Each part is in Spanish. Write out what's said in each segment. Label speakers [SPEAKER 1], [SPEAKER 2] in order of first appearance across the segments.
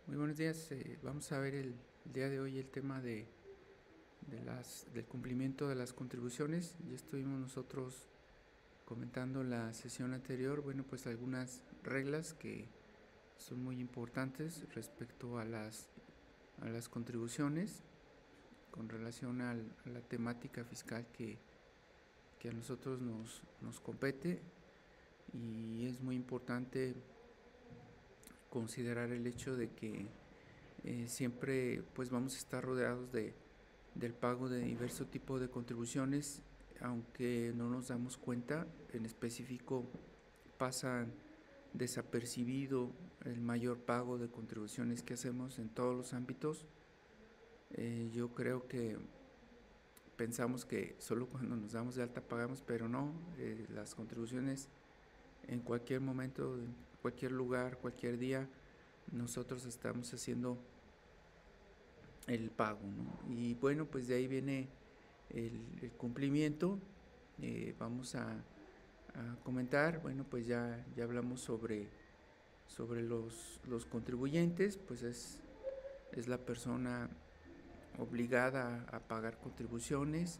[SPEAKER 1] Muy buenos días. Vamos a ver el día de hoy el tema del cumplimiento de las contribuciones. Ya estuvimos nosotros comentando en la sesión anterior, bueno, pues algunas reglas que son muy importantes respecto a las contribuciones con relación a la temática fiscal que a nosotros nos compete, y es muy importante considerar el hecho de que siempre pues vamos a estar rodeados del pago de diverso tipo de contribuciones, aunque no nos damos cuenta. En específico, pasan desapercibido el mayor pago de contribuciones que hacemos en todos los ámbitos. Yo creo que pensamos que solo cuando nos damos de alta pagamos, pero no. Las contribuciones en cualquier momento, en cualquier lugar, cualquier día, nosotros estamos haciendo el pago, ¿no? Y bueno, pues de ahí viene el cumplimiento. Vamos a comentar, bueno, pues ya hablamos sobre los contribuyentes. Pues es la persona obligada a pagar contribuciones.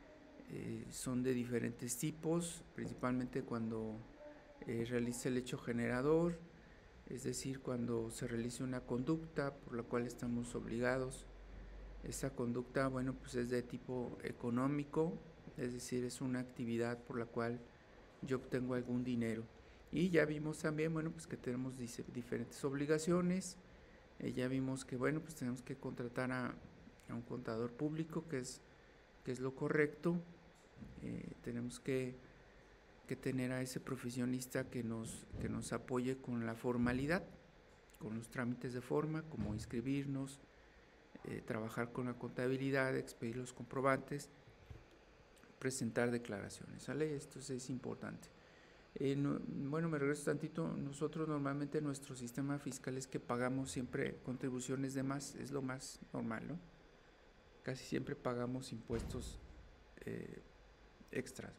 [SPEAKER 1] Son de diferentes tipos, principalmente cuando realiza el hecho generador, es decir, cuando se realiza una conducta por la cual estamos obligados. Esta conducta, bueno, pues es de tipo económico, es decir, es una actividad por la cual yo obtengo algún dinero. Y ya vimos también, bueno, pues que tenemos diferentes obligaciones. Ya vimos que, bueno, pues tenemos que contratar a un contador público, que es lo correcto. Tenemos que tener a ese profesionista que nos apoye con la formalidad, con los trámites de forma, como inscribirnos, trabajar con la contabilidad, expedir los comprobantes, presentar declaraciones, ¿sale? Esto es importante. Bueno, me regreso tantito. Nosotros normalmente nuestro sistema fiscal es que pagamos siempre contribuciones de más, es lo más normal, ¿no? Casi siempre pagamos impuestos extras.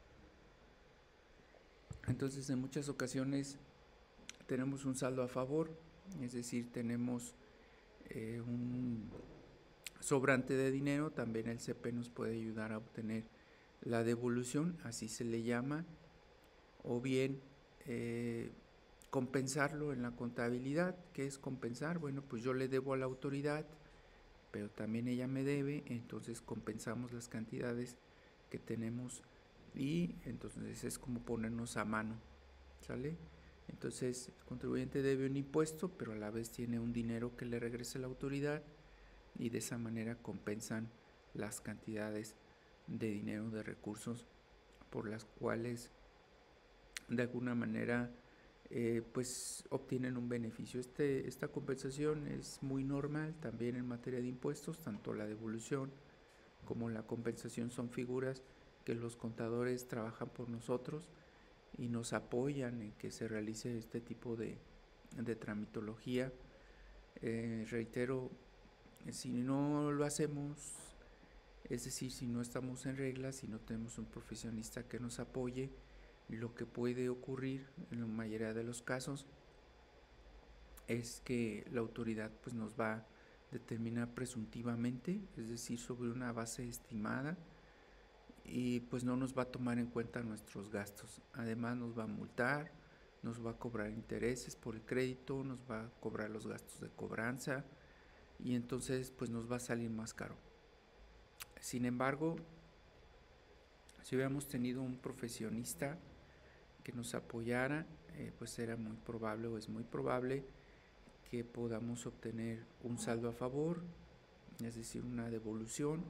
[SPEAKER 1] Entonces, en muchas ocasiones tenemos un saldo a favor, es decir, tenemos un sobrante de dinero. También el CP nos puede ayudar a obtener la devolución, así se le llama, o bien compensarlo en la contabilidad. ¿Qué es compensar? Bueno, pues yo le debo a la autoridad, pero también ella me debe, entonces compensamos las cantidades que tenemos, y entonces es como ponernos a mano, ¿sale? Entonces el contribuyente debe un impuesto, pero a la vez tiene un dinero que le regresa a la autoridad, y de esa manera compensan las cantidades de dinero, de recursos por las cuales de alguna manera pues obtienen un beneficio. Esta compensación es muy normal también en materia de impuestos. Tanto la devolución como la compensación son figuras que los contadores trabajan por nosotros y nos apoyan en que se realice este tipo de tramitología. Reitero, si no lo hacemos, es decir, si no estamos en regla, si no tenemos un profesionista que nos apoye, lo que puede ocurrir en la mayoría de los casos es que la autoridad pues nos va a determinar presuntivamente, es decir, sobre una base estimada, y pues no nos va a tomar en cuenta nuestros gastos. Además nos va a multar, nos va a cobrar intereses por el crédito, nos va a cobrar los gastos de cobranza, y entonces pues nos va a salir más caro. Sin embargo, si hubiéramos tenido un profesionista que nos apoyara, pues era muy probable, o es muy probable, que podamos obtener un saldo a favor, es decir, una devolución,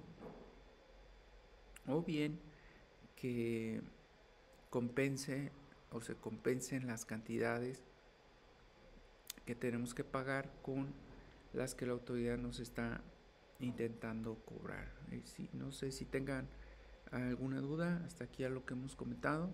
[SPEAKER 1] o bien que compense o se compensen las cantidades que tenemos que pagar con las que la autoridad nos está intentando cobrar. No sé si tengan alguna duda hasta aquí a lo que hemos comentado.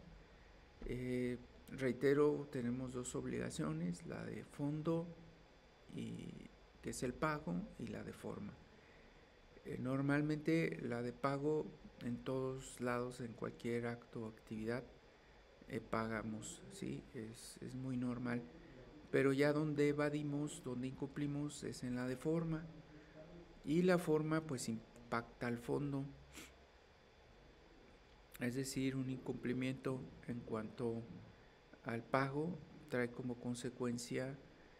[SPEAKER 1] Reitero, tenemos dos obligaciones: la de fondo, que es el pago, y la de forma. Normalmente la de pago, en todos lados, en cualquier acto o actividad, pagamos, ¿sí? Es muy normal Pero ya donde evadimos, donde incumplimos, es en la de forma. Y la forma pues impacta al fondo. Es decir, un incumplimiento en cuanto al pago trae como consecuencia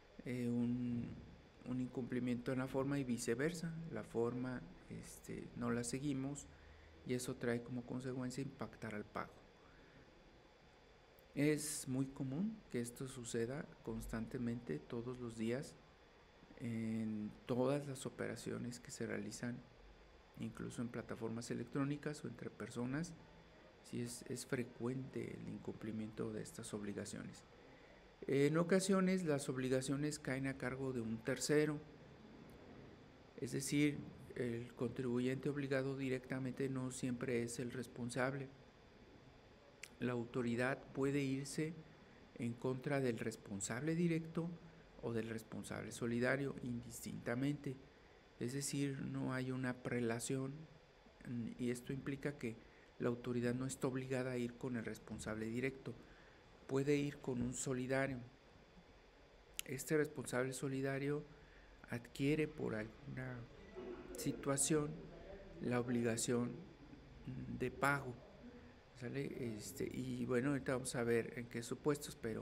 [SPEAKER 1] un incumplimiento en la forma y viceversa. La forma no la seguimos y eso trae como consecuencia impactar al pago. Es muy común que esto suceda constantemente todos los días en todas las operaciones que se realizan, incluso en plataformas electrónicas o entre personas. Sí es frecuente el incumplimiento de estas obligaciones. En ocasiones las obligaciones caen a cargo de un tercero, es decir, el contribuyente obligado directamente no siempre es el responsable. La autoridad puede irse en contra del responsable directo o del responsable solidario indistintamente, es decir, no hay una prelación y esto implica que la autoridad no está obligada a ir con el responsable directo, puede ir con un solidario. Este responsable solidario adquiere por alguna situación la obligación de pago, ¿sale? Y bueno, ahorita vamos a ver en qué supuestos, pero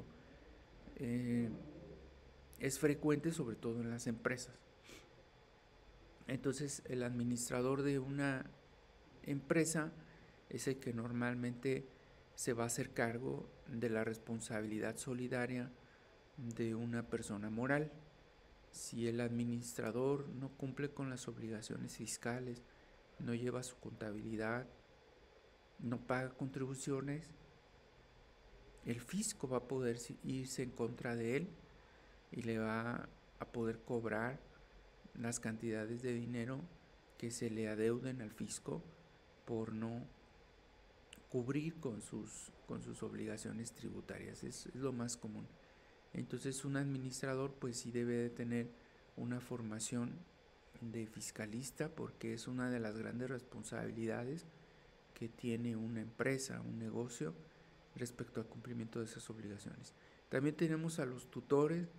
[SPEAKER 1] es frecuente sobre todo en las empresas. Entonces el administrador de una empresa es el que normalmente se va a hacer cargo de la responsabilidad solidaria de una persona moral. Si el administrador no cumple con las obligaciones fiscales, no lleva su contabilidad, no paga contribuciones, el fisco va a poder irse en contra de él y le va a poder cobrar las cantidades de dinero que se le adeuden al fisco por no cubrir con sus obligaciones tributarias. Es lo más común. Entonces un administrador pues sí debe de tener una formación de fiscalista, porque es una de las grandes responsabilidades que tiene una empresa, un negocio, respecto al cumplimiento de esas obligaciones. También tenemos a los tutores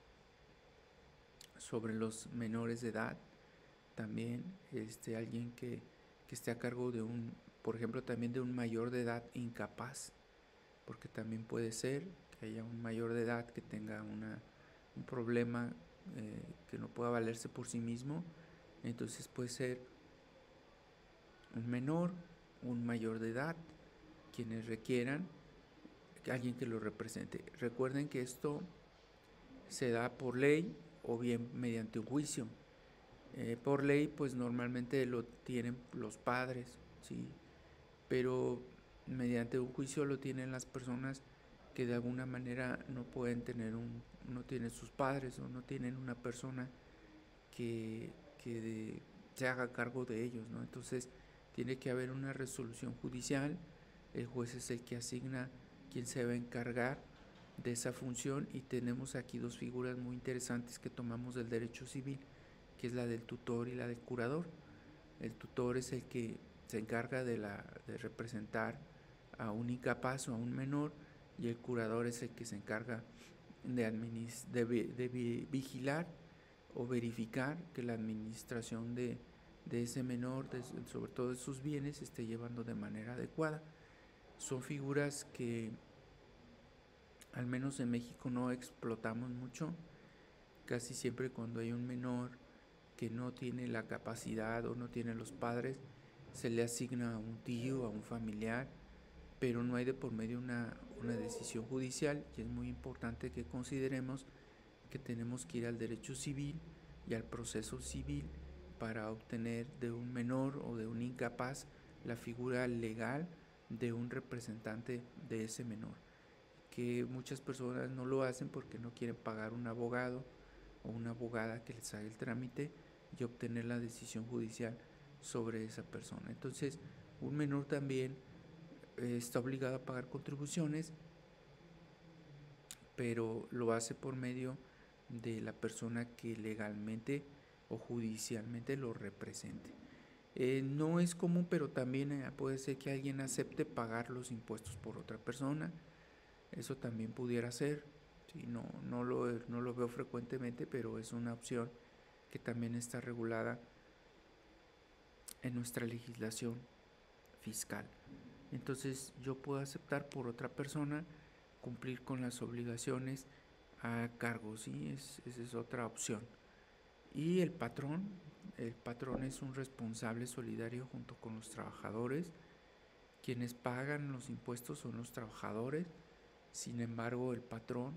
[SPEAKER 1] sobre los menores de edad, también alguien que esté a cargo de por ejemplo, también de un mayor de edad incapaz, porque también puede ser que haya un mayor de edad que tenga un problema, que no pueda valerse por sí mismo. Entonces puede ser un menor, un mayor de edad, quienes requieran alguien que lo represente. Recuerden que esto se da por ley o bien mediante un juicio. Por ley pues normalmente lo tienen los padres, ¿sí? Pero mediante un juicio lo tienen las personas que de alguna manera no pueden tener no tienen sus padres o no tienen una persona que se haga cargo de ellos, ¿no? Entonces tiene que haber una resolución judicial, el juez es el que asigna quién se va a encargar de esa función y tenemos aquí dos figuras muy interesantes que tomamos del derecho civil, que es la del tutor y la del curador. El tutor es el que se encarga de representar a un incapaz o a un menor y el curador es el que se encarga de vigilar o verificar que la administración de ese menor, sobre todo de sus bienes, esté llevando de manera adecuada. Son figuras que al menos en México no explotamos mucho. Casi siempre cuando hay un menor que no tiene la capacidad o no tiene los padres, se le asigna a un tío, a un familiar, pero no hay de por medio una decisión judicial, y es muy importante que consideremos que tenemos que ir al derecho civil y al proceso civil para obtener de un menor o de un incapaz la figura legal de un representante de ese menor, que muchas personas no lo hacen porque no quieren pagar un abogado o una abogada que les haga el trámite y obtener la decisión judicial sobre esa persona. Entonces, un menor también está obligado a pagar contribuciones, pero lo hace por medio de la persona que legalmente o judicialmente lo represente. No es común, pero también puede ser que alguien acepte pagar los impuestos por otra persona. Eso también pudiera ser, Sí, no lo veo frecuentemente, pero es una opción que también está regulada en nuestra legislación fiscal. Entonces yo puedo aceptar por otra persona cumplir con las obligaciones a cargo, ¿sí? Esa es otra opción. Y el patrón es un responsable solidario junto con los trabajadores. Quienes pagan los impuestos son los trabajadores. Sin embargo, el patrón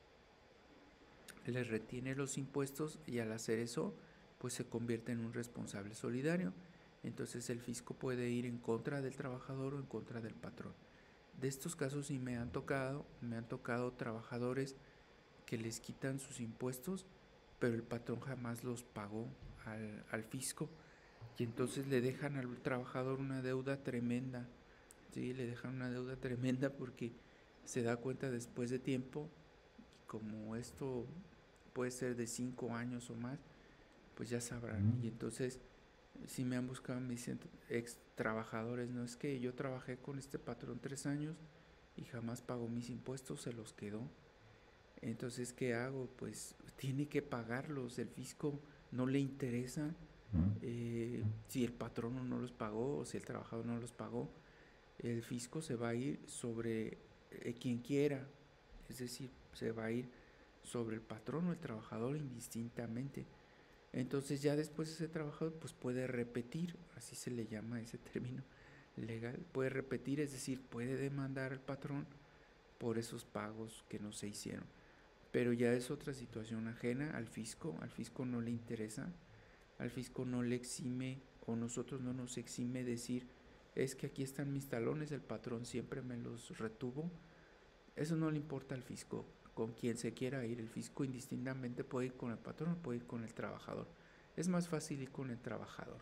[SPEAKER 1] les retiene los impuestos y al hacer eso, pues se convierte en un responsable solidario. Entonces el fisco puede ir en contra del trabajador o en contra del patrón. De estos casos sí me han tocado trabajadores que les quitan sus impuestos, pero el patrón jamás los pagó al fisco y entonces le dejan al trabajador una deuda tremenda. Sí, le dejan una deuda tremenda porque se da cuenta después de tiempo, y como esto puede ser de 5 años o más, pues ya sabrán. Y entonces, si me han buscado, me dicen ex trabajadores, no es que yo trabajé con este patrón 3 años y jamás pagó mis impuestos, se los quedó. Entonces, ¿qué hago? Pues tiene que pagarlos, el fisco no le interesa si el patrón no los pagó o si el trabajador no los pagó, el fisco se va a ir sobre quien quiera, es decir, se va a ir sobre el patrón o el trabajador indistintamente. Entonces ya después ese trabajador pues puede repetir, así se le llama ese término legal, puede repetir, es decir, puede demandar al patrón por esos pagos que no se hicieron. Pero ya es otra situación ajena al fisco no le interesa, al fisco no le exime o nosotros no nos exime decir, es que aquí están mis talones, el patrón siempre me los retuvo. Eso no le importa al fisco, con quien se quiera ir. El fisco indistintamente puede ir con el patrón o puede ir con el trabajador. Es más fácil ir con el trabajador.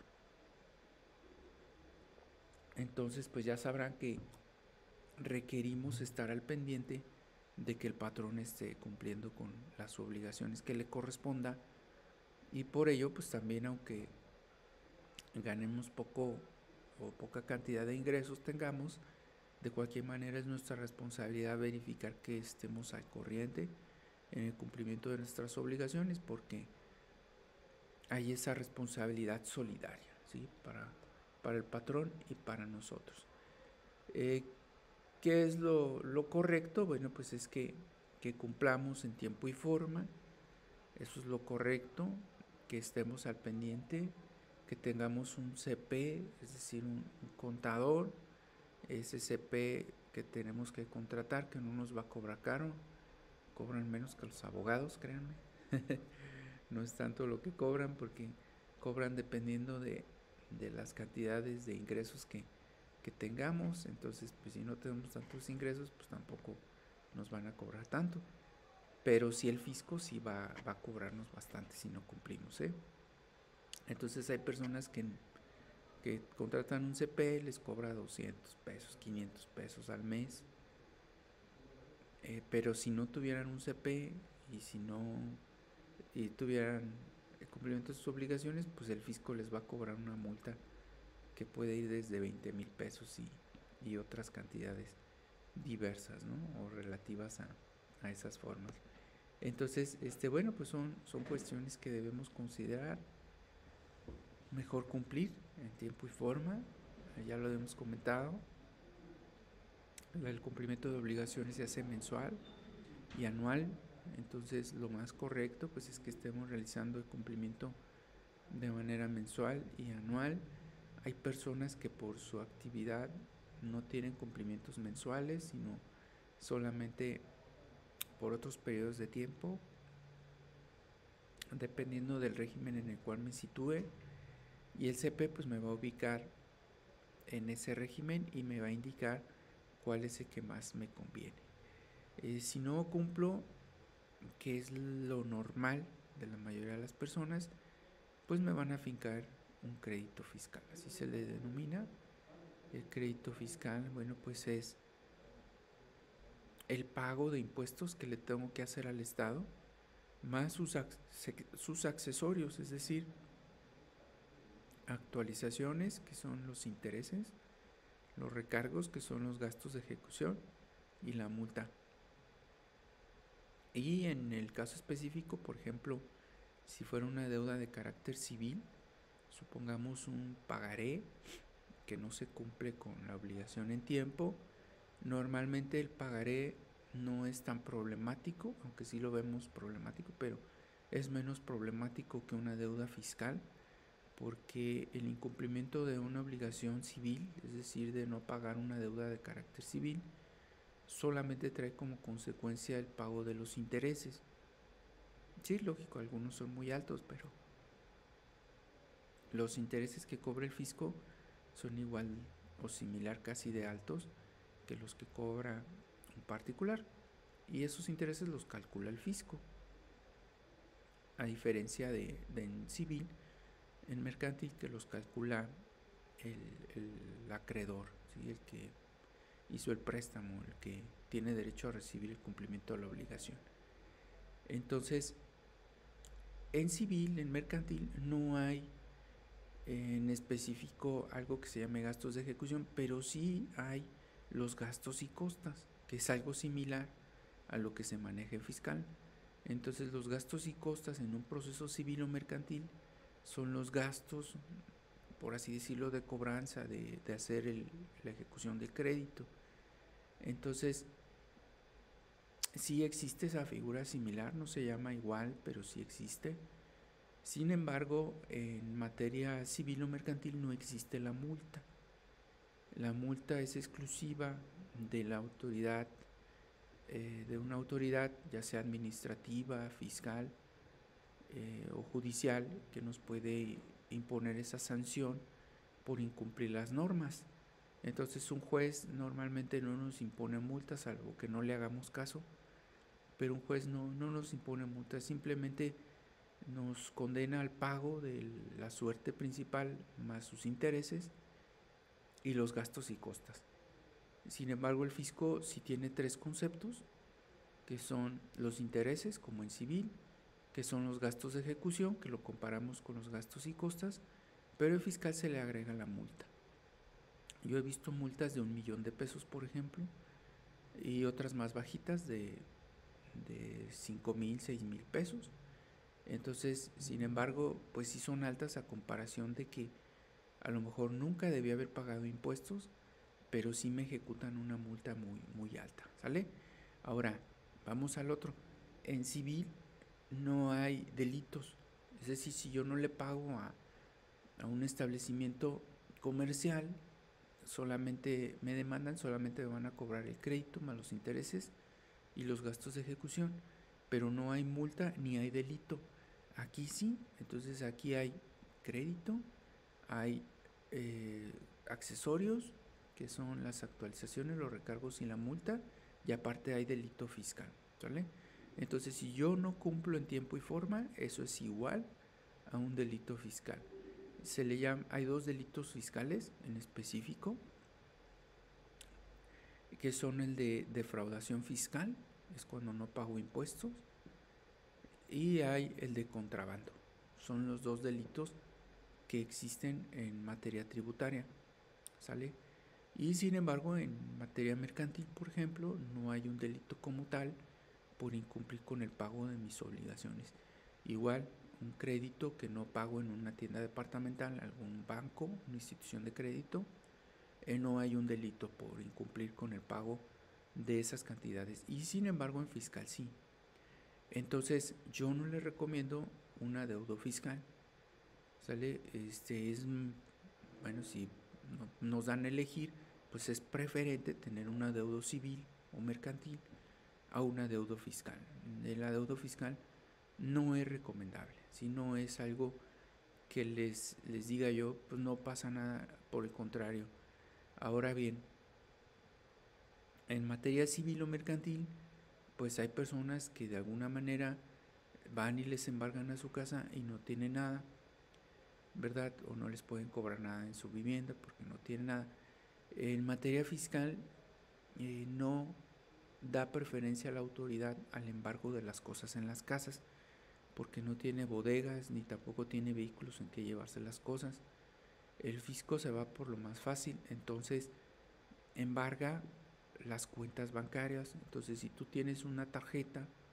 [SPEAKER 1] Entonces pues ya sabrán que requerimos estar al pendiente de que el patrón esté cumpliendo con las obligaciones que le corresponda, y por ello pues también, aunque ganemos poco o poca cantidad de ingresos tengamos, de cualquier manera es nuestra responsabilidad verificar que estemos al corriente en el cumplimiento de nuestras obligaciones, porque hay esa responsabilidad solidaria, ¿sí? Para el patrón y para nosotros. ¿Qué es lo correcto? Bueno, pues es que cumplamos en tiempo y forma, eso es lo correcto, que estemos al pendiente, que tengamos un CP, es decir, un contador, ese CP que tenemos que contratar, que no nos va a cobrar caro, cobran menos que los abogados, créanme. No es tanto lo que cobran, porque cobran dependiendo de las cantidades de ingresos que tengamos. Entonces pues si no tenemos tantos ingresos, pues tampoco nos van a cobrar tanto, pero sí el fisco sí va a cobrarnos bastante si no cumplimos, Entonces hay personas que contratan un CP, les cobra 200 pesos, 500 pesos al mes, pero si no tuvieran un CP y si no tuvieran el cumplimiento de sus obligaciones, pues el fisco les va a cobrar una multa que puede ir desde 20,000 pesos y otras cantidades diversas, ¿no? O relativas a esas formas. Entonces, bueno, pues son cuestiones que debemos considerar. Mejor cumplir en tiempo y forma, ya lo hemos comentado. El cumplimiento de obligaciones se hace mensual y anual, entonces lo más correcto pues es que estemos realizando el cumplimiento de manera mensual y anual. Hay personas que por su actividad no tienen cumplimientos mensuales, sino solamente por otros periodos de tiempo, dependiendo del régimen en el cual me sitúe, y el CP pues me va a ubicar en ese régimen y me va a indicar cuál es el que más me conviene. Si no cumplo, que es lo normal de la mayoría de las personas, pues me van a fincar un crédito fiscal, así se le denomina. El crédito fiscal, bueno, pues es el pago de impuestos que le tengo que hacer al Estado, más sus accesorios, es decir, actualizaciones, que son los intereses, los recargos, que son los gastos de ejecución, y la multa. Y en el caso específico, por ejemplo, si fuera una deuda de carácter civil, supongamos un pagaré que no se cumple con la obligación en tiempo, normalmente el pagaré no es tan problemático, aunque sí lo vemos problemático, pero es menos problemático que una deuda fiscal, porque el incumplimiento de una obligación civil, es decir, de no pagar una deuda de carácter civil, solamente trae como consecuencia el pago de los intereses. Sí, lógico, algunos son muy altos, pero los intereses que cobra el fisco son igual o similar casi de altos que los que cobra un particular, y esos intereses los calcula el fisco, a diferencia de en civil, en mercantil, que los calcula el acreedor, ¿sí? El que hizo el préstamo, el que tiene derecho a recibir el cumplimiento de la obligación. Entonces, en civil, en mercantil, no hay en específico algo que se llame gastos de ejecución, pero sí hay los gastos y costas, que es algo similar a lo que se maneja en fiscal. Entonces, los gastos y costas en un proceso civil o mercantil son los gastos, por así decirlo, de cobranza, de hacer la ejecución del crédito. Entonces, sí existe esa figura similar, no se llama igual, pero sí existe. Sin embargo, en materia civil o mercantil no existe la multa. La multa es exclusiva de la autoridad, de una autoridad, ya sea administrativa, fiscal o judicial, que nos puede imponer esa sanción por incumplir las normas. Entonces un juez normalmente no nos impone multas, salvo que no le hagamos caso, pero un juez no nos impone multas, simplemente nos condena al pago de la suerte principal más sus intereses y los gastos y costas. Sin embargo, el fisco sí tiene tres conceptos, que son los intereses, como en civil, que son los gastos de ejecución, que lo comparamos con los gastos y costas, pero el fiscal se le agrega la multa. Yo he visto multas de 1,000,000 de pesos, por ejemplo, y otras más bajitas de 5,000, 6,000 pesos. Entonces, sin embargo, pues sí son altas a comparación de que a lo mejor nunca debí haber pagado impuestos, pero sí me ejecutan una multa muy, muy alta, ¿sale? Ahora, vamos al otro. En civil no hay delitos. Es decir, si yo no le pago a un establecimiento comercial, solamente me demandan, solamente me van a cobrar el crédito más los intereses y los gastos de ejecución, pero no hay multa ni hay delito. Aquí sí, entonces aquí hay crédito, hay accesorios, que son las actualizaciones, los recargos y la multa, y aparte hay delito fiscal, ¿vale? Entonces, si yo no cumplo en tiempo y forma, eso es igual a un delito fiscal. Se le llama, hay dos delitos fiscales en específico, que son el de defraudación fiscal, es cuando no pago impuestos, y hay el de contrabando. Son los dos delitos que existen en materia tributaria, ¿sale? Y sin embargo, en materia mercantil, por ejemplo, no hay un delito como tal por incumplir con el pago de mis obligaciones. Igual, un crédito que no pago en una tienda departamental, algún banco, una institución de crédito, no hay un delito por incumplir con el pago de esas cantidades. Y sin embargo, en fiscal sí. Entonces, yo no le recomiendo un adeudo fiscal, ¿sale? Bueno, si nos dan a elegir, pues es preferente tener un adeudo civil o mercantil a un adeudo fiscal. El adeudo fiscal no es recomendable, si no es algo que les diga yo, pues no pasa nada, por el contrario. Ahora bien, en materia civil o mercantil, pues hay personas que de alguna manera van y les embargan a su casa y no tienen nada, ¿verdad? O no les pueden cobrar nada en su vivienda porque no tienen nada. En materia fiscal, no da preferencia a la autoridad al embargo de las cosas en las casas, porque no tiene bodegas ni tampoco tiene vehículos en que llevarse las cosas. El fisco se va por lo más fácil, entonces embarga las cuentas bancarias. Entonces, si tú tienes una tarjeta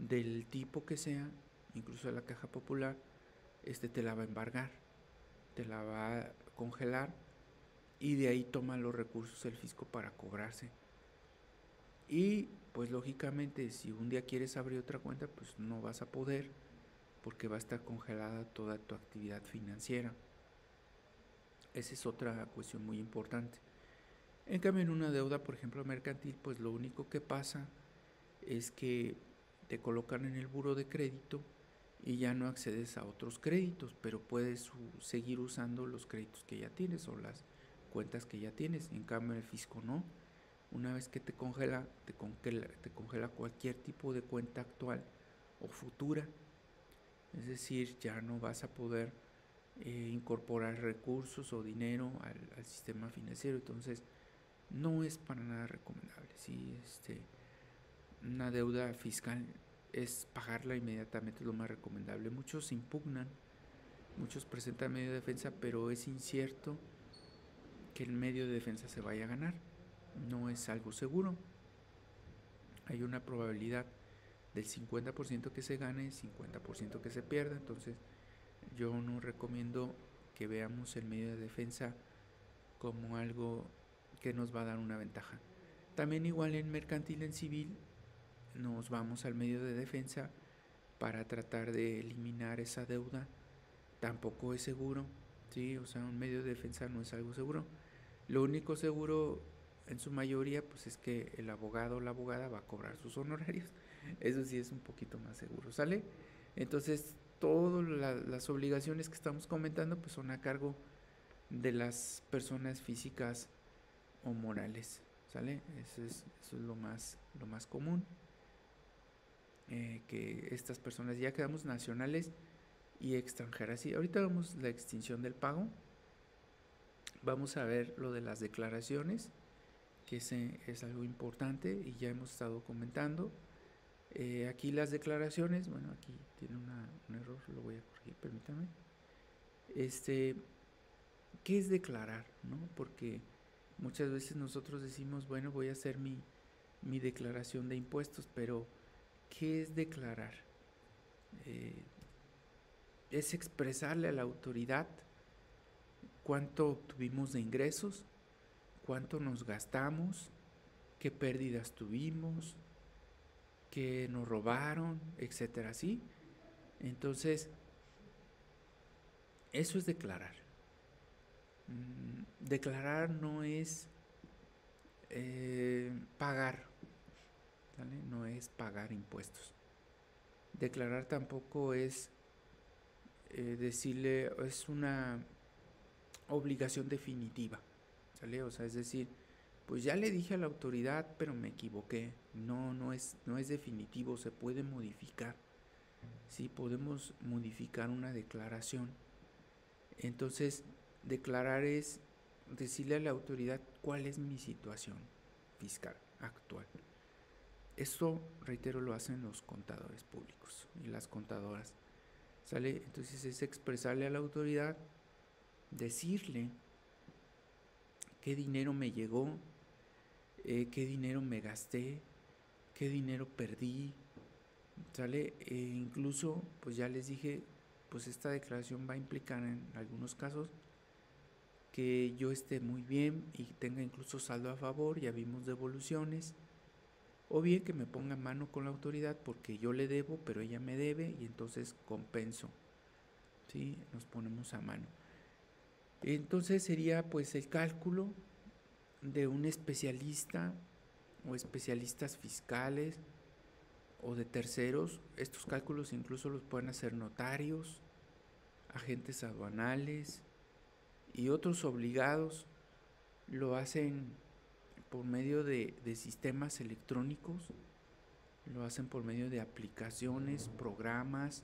[SPEAKER 1] del tipo que sea, incluso la Caja Popular, te la va a embargar, te la va a congelar y de ahí toma los recursos el fisco para cobrarse. Y pues lógicamente si un día quieres abrir otra cuenta, pues no vas a poder porque va a estar congelada toda tu actividad financiera. Esa es otra cuestión muy importante. En cambio, en una deuda, por ejemplo, mercantil, pues lo único que pasa es que te colocan en el buro de crédito y ya no accedes a otros créditos, pero puedes seguir usando los créditos que ya tienes o las cuentas que ya tienes. En cambio, el fisco no. Una vez que te congela cualquier tipo de cuenta actual o futura. Es decir, ya no vas a poder incorporar recursos o dinero al sistema financiero. Entonces, no es para nada recomendable. ¿Sí? Una deuda fiscal es pagarla inmediatamente, es lo más recomendable. Muchos impugnan, muchos presentan medio de defensa, pero es incierto que el medio de defensa se vaya a ganar. No es algo seguro. Hay una probabilidad del 50% que se gane, 50% que se pierda. Entonces yo no recomiendo que veamos el medio de defensa como algo que nos va a dar una ventaja. También igual en mercantil, en civil, nos vamos al medio de defensa para tratar de eliminar esa deuda. Tampoco es seguro, ¿sí? O sea, un medio de defensa no es algo seguro. Lo único seguro en su mayoría pues es que el abogado o la abogada va a cobrar sus honorarios. Eso sí es un poquito más seguro, ¿sale? Entonces, todas las obligaciones que estamos comentando pues son a cargo de las personas físicas o morales, ¿sale? Eso es lo más común. Que estas personas ya quedamos nacionales y extranjeras. Y ahorita vemos la extinción del pago. Vamos a ver lo de las declaraciones, que es algo importante y ya hemos estado comentando. Aquí las declaraciones, bueno, aquí tiene un error, lo voy a corregir, permítame. ¿Qué es declarar? ¿No? Porque muchas veces nosotros decimos, bueno, voy a hacer mi declaración de impuestos, pero ¿qué es declarar? Es expresarle a la autoridad cuánto obtuvimos de ingresos, cuánto nos gastamos, qué pérdidas tuvimos, qué nos robaron, etcétera, ¿sí? Entonces, eso es declarar. Declarar no es pagar, ¿vale? No es pagar impuestos. Declarar tampoco es decirle, es una obligación definitiva, ¿sale? O sea, es decir, pues ya le dije a la autoridad, pero me equivoqué. No es definitivo, se puede modificar. Sí, podemos modificar una declaración. Entonces, declarar es decirle a la autoridad cuál es mi situación fiscal actual. Esto, reitero, lo hacen los contadores públicos y las contadoras, ¿sale? Entonces es expresarle a la autoridad, decirle qué dinero me llegó, qué dinero me gasté, qué dinero perdí, ¿sale? Incluso, pues ya les dije, pues esta declaración va a implicar en algunos casos que yo esté muy bien y tenga incluso saldo a favor, ya vimos devoluciones, o bien que me ponga mano con la autoridad porque yo le debo, pero ella me debe y entonces compenso, ¿sí? Nos ponemos a mano. Entonces sería pues el cálculo de un especialista o especialistas fiscales o de terceros. Estos cálculos incluso los pueden hacer notarios, agentes aduanales y otros obligados. Lo hacen por medio de sistemas electrónicos, lo hacen por medio de aplicaciones, programas.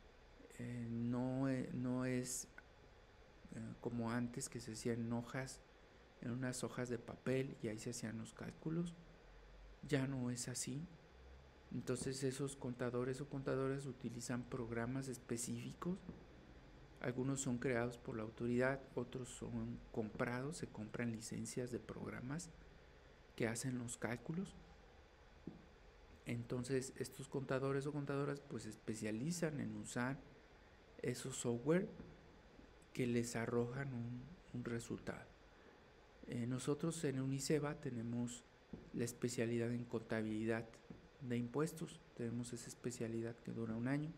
[SPEAKER 1] No es como antes, que se hacían en unas hojas de papel y ahí se hacían los cálculos. Ya no es así. Entonces esos contadores o contadoras utilizan programas específicos. Algunos son creados por la autoridad, otros son comprados, se compran licencias de programas que hacen los cálculos. Entonces estos contadores o contadoras pues se especializan en usar esos software que les arrojan un resultado. Nosotros en Uniceba tenemos la especialidad en contabilidad de impuestos, tenemos esa especialidad que dura 1 año.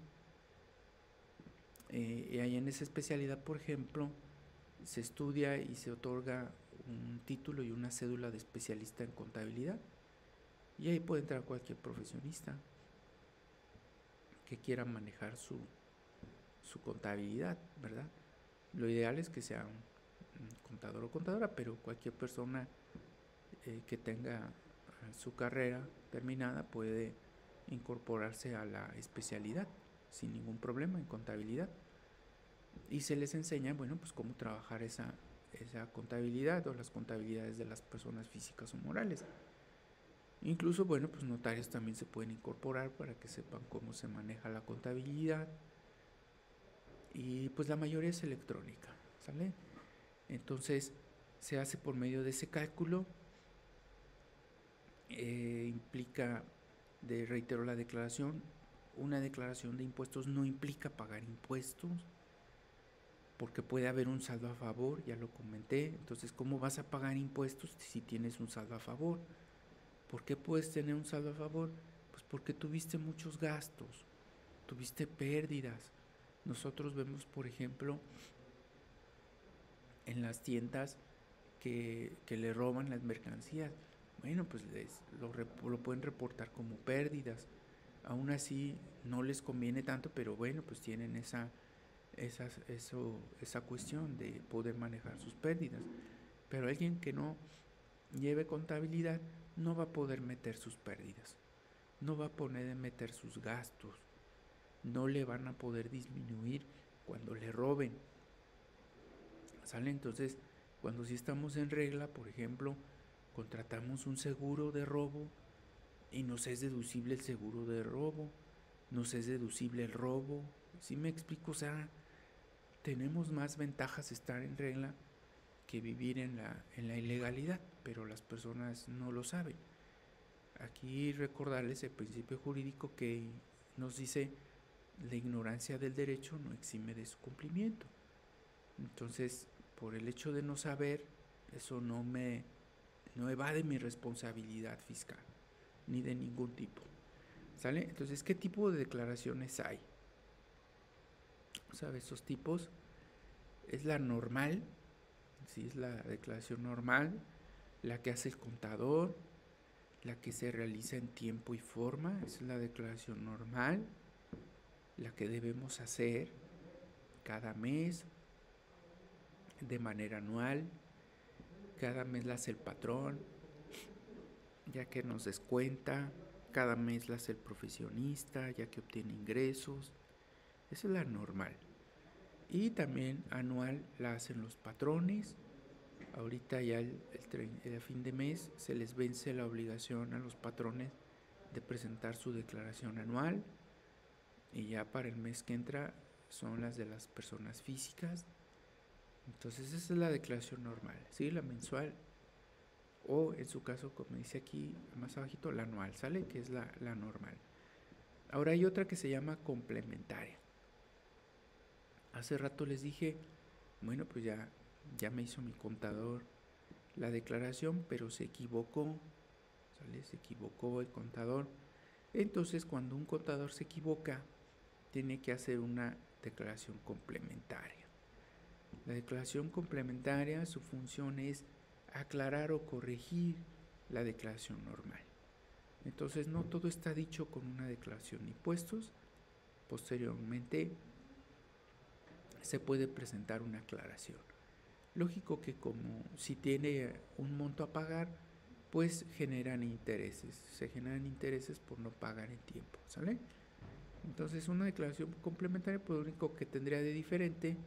[SPEAKER 1] Y ahí en esa especialidad, por ejemplo, se estudia y se otorga un título y una cédula de especialista en contabilidad, y ahí puede entrar cualquier profesionista que quiera manejar su contabilidad, ¿verdad? Lo ideal es que sea un contador o contadora, pero cualquier persona que tenga su carrera terminada puede incorporarse a la especialidad sin ningún problema en contabilidad, y se les enseña, bueno, pues cómo trabajar esa contabilidad o las contabilidades de las personas físicas o morales. Incluso, bueno, pues notarios también se pueden incorporar para que sepan cómo se maneja la contabilidad, y pues la mayoría es electrónica, ¿sale? Entonces se hace por medio de ese cálculo. Implica, reitero la declaración, una declaración de impuestos no implica pagar impuestos, porque puede haber un saldo a favor, ya lo comenté. Entonces, ¿cómo vas a pagar impuestos si tienes un saldo a favor? ¿Por qué puedes tener un saldo a favor? Pues porque tuviste muchos gastos, tuviste pérdidas. Nosotros vemos, por ejemplo, en las tiendas que le roban las mercancías. Bueno, pues lo pueden reportar como pérdidas. Aún así no les conviene tanto, pero bueno, pues tienen esa cuestión de poder manejar sus pérdidas. Pero alguien que no lleve contabilidad no va a poder meter sus pérdidas, no va a poder meter sus gastos, no le van a poder disminuir cuando le roben, ¿sale? Entonces, cuando sí estamos en regla, por ejemplo, contratamos un seguro de robo y nos es deducible el seguro de robo, nos es deducible el robo. ¿Sí me explico? O sea, tenemos más ventajas estar en regla que vivir en la ilegalidad, pero las personas no lo saben. Aquí recordarles el principio jurídico que nos dice: la ignorancia del derecho no exime de su cumplimiento. Entonces, por el hecho de no saber, eso no evade mi responsabilidad fiscal, ni de ningún tipo, ¿sale? Entonces, ¿qué tipo de declaraciones hay? ¿Sabes? Esos tipos es la normal, ¿sí? Es la declaración normal, la que hace el contador, la que se realiza en tiempo y forma, es la declaración normal, la que debemos hacer cada mes, de manera anual, cada mes la hace el patrón, ya que nos descuenta, cada mes la hace el profesionista, ya que obtiene ingresos. Esa es la normal. Y también anual la hacen los patrones. Ahorita ya el fin de mes se les vence la obligación a los patrones de presentar su declaración anual, y ya para el mes que entra son las de las personas físicas. Entonces esa es la declaración normal, ¿sí? La mensual, o en su caso, como dice aquí más abajito, la anual, ¿sale? Que es la normal. Ahora hay otra que se llama complementaria. Hace rato les dije, bueno, pues ya me hizo mi contador la declaración, pero se equivocó, ¿sale? Se equivocó el contador. Entonces, cuando un contador se equivoca, tiene que hacer una declaración complementaria. La declaración complementaria, su función es aclarar o corregir la declaración normal. Entonces, no todo está dicho con una declaración de impuestos. Posteriormente se puede presentar una aclaración. Lógico que como si tiene un monto a pagar, pues se generan intereses por no pagar en tiempo, ¿sale? Entonces, una declaración complementaria, pues lo único que tendría de diferente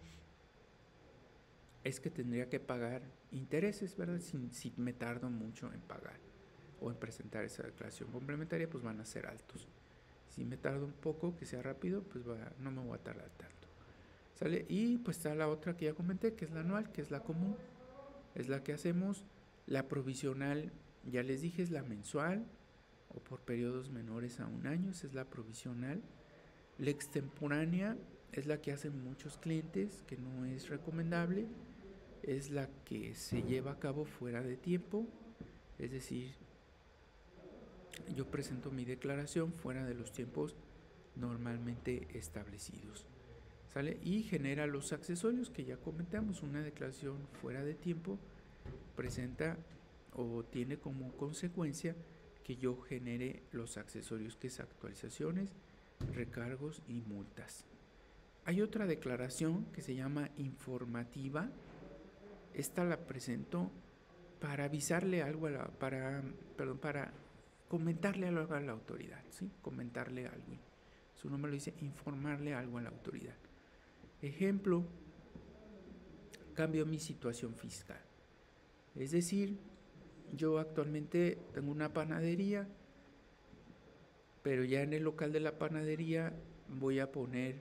[SPEAKER 1] es que tendría que pagar intereses, ¿verdad? Si me tardo mucho en pagar o en presentar esa declaración complementaria, pues van a ser altos. Si me tardo un poco, que sea rápido, pues no me voy a tardar tanto, ¿sale? Y pues está la otra que ya comenté, que es la anual, que es la común, es la que hacemos. La provisional, ya les dije, es la mensual. o por periodos menores a un año, esa es la provisional. La extemporánea es la que hacen muchos clientes, que no es recomendable, es la que se lleva a cabo fuera de tiempo, es decir, yo presento mi declaración fuera de los tiempos normalmente establecidos, ¿sale? Y genera los accesorios que ya comentamos. Una declaración fuera de tiempo presenta o tiene como consecuencia que yo genere los accesorios, que es actualizaciones, recargos y multas. Hay otra declaración que se llama informativa. Esta la presento para avisarle algo a para comentarle algo a la autoridad, ¿sí? Comentarle algo. Su nombre lo dice, informarle algo a la autoridad. Ejemplo, cambio mi situación fiscal. Es decir, yo actualmente tengo una panadería, pero ya en el local de la panadería voy a poner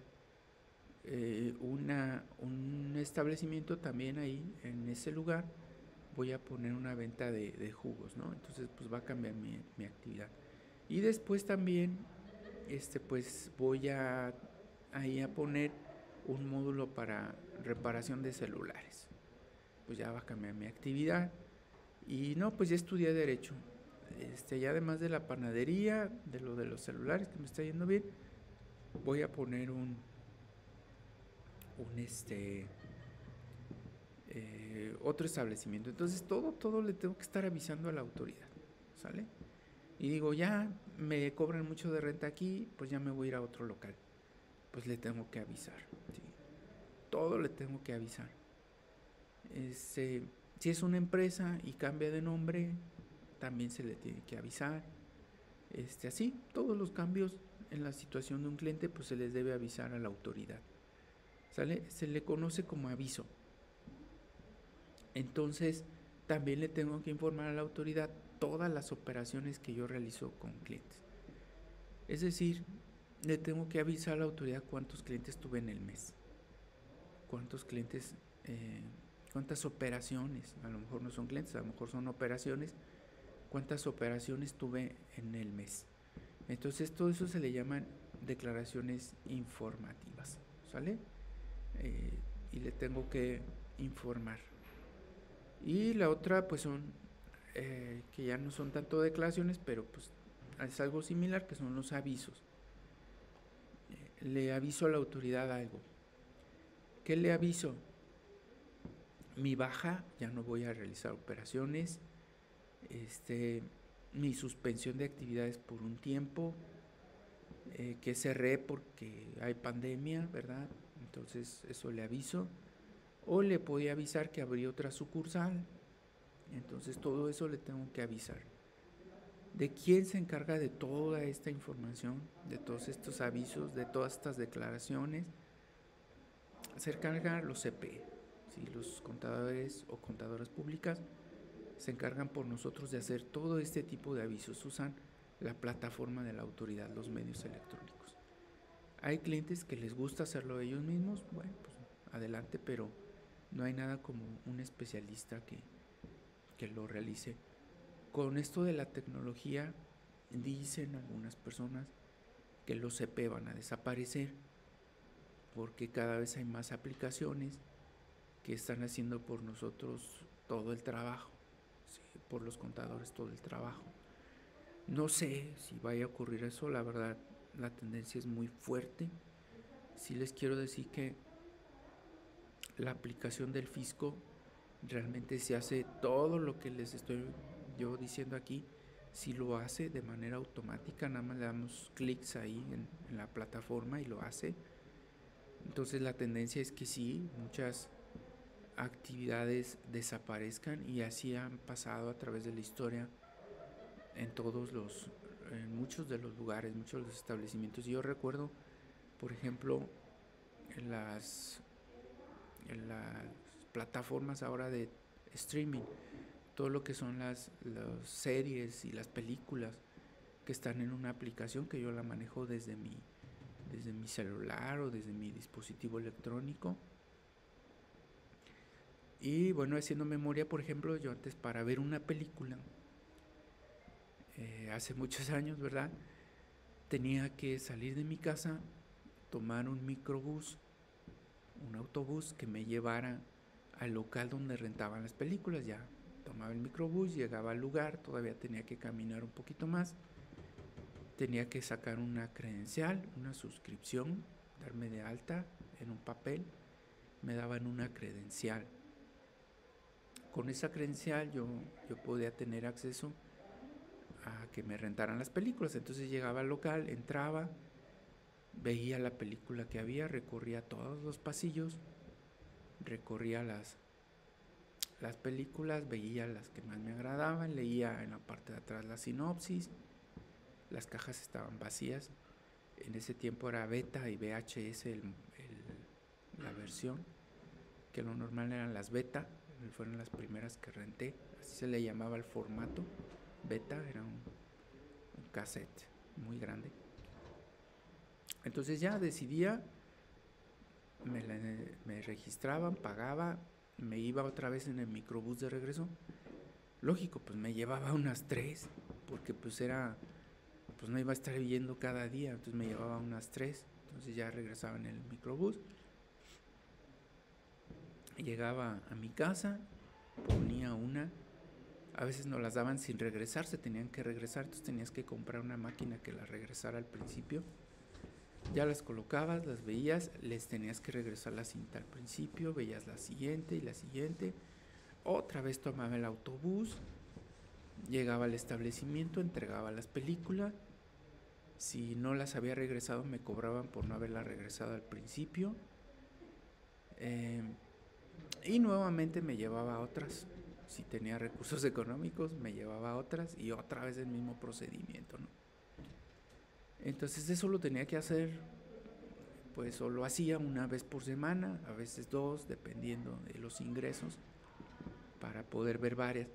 [SPEAKER 1] un establecimiento también ahí, en ese lugar, voy a poner una venta de jugos, ¿no? Entonces, pues va a cambiar mi actividad. Y después también, pues voy ahí a poner un módulo para reparación de celulares. Pues ya va a cambiar mi actividad. Y no, pues ya estudié Derecho. Ya además de la panadería, de lo de los celulares, que me está yendo bien, voy a poner otro establecimiento. Entonces todo le tengo que estar avisando a la autoridad, ¿sale? Y digo, ya me cobran mucho de renta aquí, pues ya me voy a ir a otro local. Pues le tengo que avisar, ¿sí? Todo le tengo que avisar. Si es una empresa y cambia de nombre, también se le tiene que avisar. Así, todos los cambios en la situación de un cliente, pues se les debe avisar a la autoridad, ¿sale? Se le conoce como aviso. Entonces, también le tengo que informar a la autoridad todas las operaciones que yo realizo con clientes. Es decir, le tengo que avisar a la autoridad cuántos clientes tuve en el mes, cuántos clientes, cuántas operaciones, a lo mejor no son clientes, a lo mejor son operaciones, cuántas operaciones tuve en el mes. Entonces todo eso se le llaman declaraciones informativas, ¿sale? Y le tengo que informar. Y la otra pues son, que ya no son tanto declaraciones, pero pues es algo similar, que son los avisos. Le aviso a la autoridad algo. ¿Qué le aviso? Mi baja, ya no voy a realizar operaciones, mi suspensión de actividades por un tiempo, que cerré porque hay pandemia, ¿verdad? Entonces eso le aviso. O le podía avisar que abrí otra sucursal. Entonces todo eso le tengo que avisar. ¿De quién se encarga de toda esta información, de todos estos avisos, de todas estas declaraciones? Se encargan los CP, ¿sí? Los contadores o contadoras públicas se encargan por nosotros de hacer todo este tipo de avisos. Usan la plataforma de la autoridad, los medios electrónicos. Hay clientes que les gusta hacerlo ellos mismos, bueno, pues adelante, pero no hay nada como un especialista que lo realice. Con esto de la tecnología, dicen algunas personas que los CP van a desaparecer porque cada vez hay más aplicaciones que están haciendo por nosotros todo el trabajo, ¿sí? Por los contadores todo el trabajo. No sé si vaya a ocurrir eso, la verdad la tendencia es muy fuerte. Sí les quiero decir que la aplicación del fisco realmente se hace todo lo que les estoy yo diciendo aquí, si lo hace de manera automática, nada más le damos clics ahí en la plataforma y lo hace. Entonces la tendencia es que sí, muchas actividades desaparezcan, y así han pasado a través de la historia en muchos de los lugares, muchos de los establecimientos. Yo recuerdo, por ejemplo, en las plataformas ahora de streaming, todo lo que son las series y las películas que están en una aplicación que yo la manejo desde mi celular o desde mi dispositivo electrónico. Y bueno, haciendo memoria, por ejemplo, yo antes, para ver una película, hace muchos años, ¿verdad? Tenía que salir de mi casa, tomar un microbús, un autobús que me llevara al local donde rentaban las películas. Ya tomaba el microbús, llegaba al lugar, todavía tenía que caminar un poquito más, tenía que sacar una credencial, una suscripción, darme de alta en un papel, me daban una credencial. Con esa credencial yo podía tener acceso a que me rentaran las películas. Entonces llegaba al local, entraba, veía la película que había, recorría todos los pasillos, recorría las películas, veía las que más me agradaban, leía en la parte de atrás la sinopsis, las cajas estaban vacías. En ese tiempo era beta y VHS la versión, que lo normal eran las beta, fueron las primeras que renté, así se le llamaba el formato. Beta era un cassette muy grande. Entonces ya decidía, me registraban, pagaba, me iba otra vez en el microbús de regreso. Lógico, pues me llevaba unas 3, porque pues no iba a estar viendo cada día, entonces me llevaba unas 3. Entonces ya regresaba en el microbús, llegaba a mi casa, ponía una. A veces nos las daban sin regresar, se tenían que regresar, entonces tenías que comprar una máquina que las regresara al principio. Ya las colocabas, las veías, les tenías que regresar la cinta al principio, veías la siguiente y la siguiente. Otra vez tomaba el autobús, llegaba al establecimiento, entregaba las películas. Si no las había regresado, me cobraban por no haberlas regresado al principio. Y nuevamente me llevaba a otras. Si tenía recursos económicos, me llevaba a otras y otra vez el mismo procedimiento, ¿no? Entonces eso lo tenía que hacer, pues o lo hacía una vez por semana, a veces 2, dependiendo de los ingresos, para poder ver varias.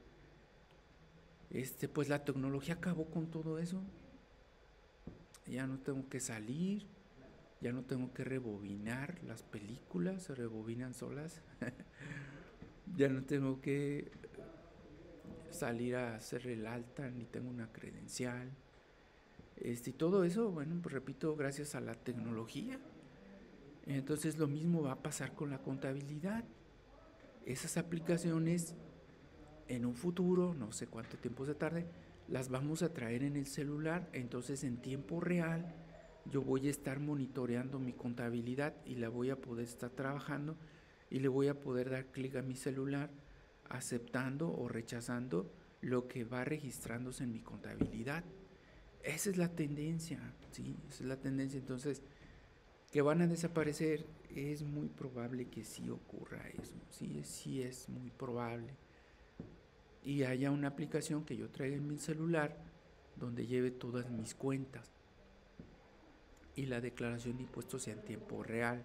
[SPEAKER 1] Pues la tecnología acabó con todo eso. Ya no tengo que salir, ya no tengo que rebobinar las películas, se rebobinan solas. Ya no tengo que salir a hacer el alta, ni tengo una credencial. Y todo eso, bueno, pues repito, gracias a la tecnología. Entonces lo mismo va a pasar con la contabilidad. Esas aplicaciones en un futuro, no sé cuánto tiempo se tarde, las vamos a traer en el celular. Entonces en tiempo real yo voy a estar monitoreando mi contabilidad y la voy a poder estar trabajando y le voy a poder dar clic a mi celular aceptando o rechazando lo que va registrándose en mi contabilidad. Esa es la tendencia, ¿sí? Esa es la tendencia. Entonces, que van a desaparecer, es muy probable que sí ocurra eso, sí es muy probable. Y haya una aplicación que yo traiga en mi celular donde lleve todas mis cuentas y la declaración de impuestos sea en tiempo real.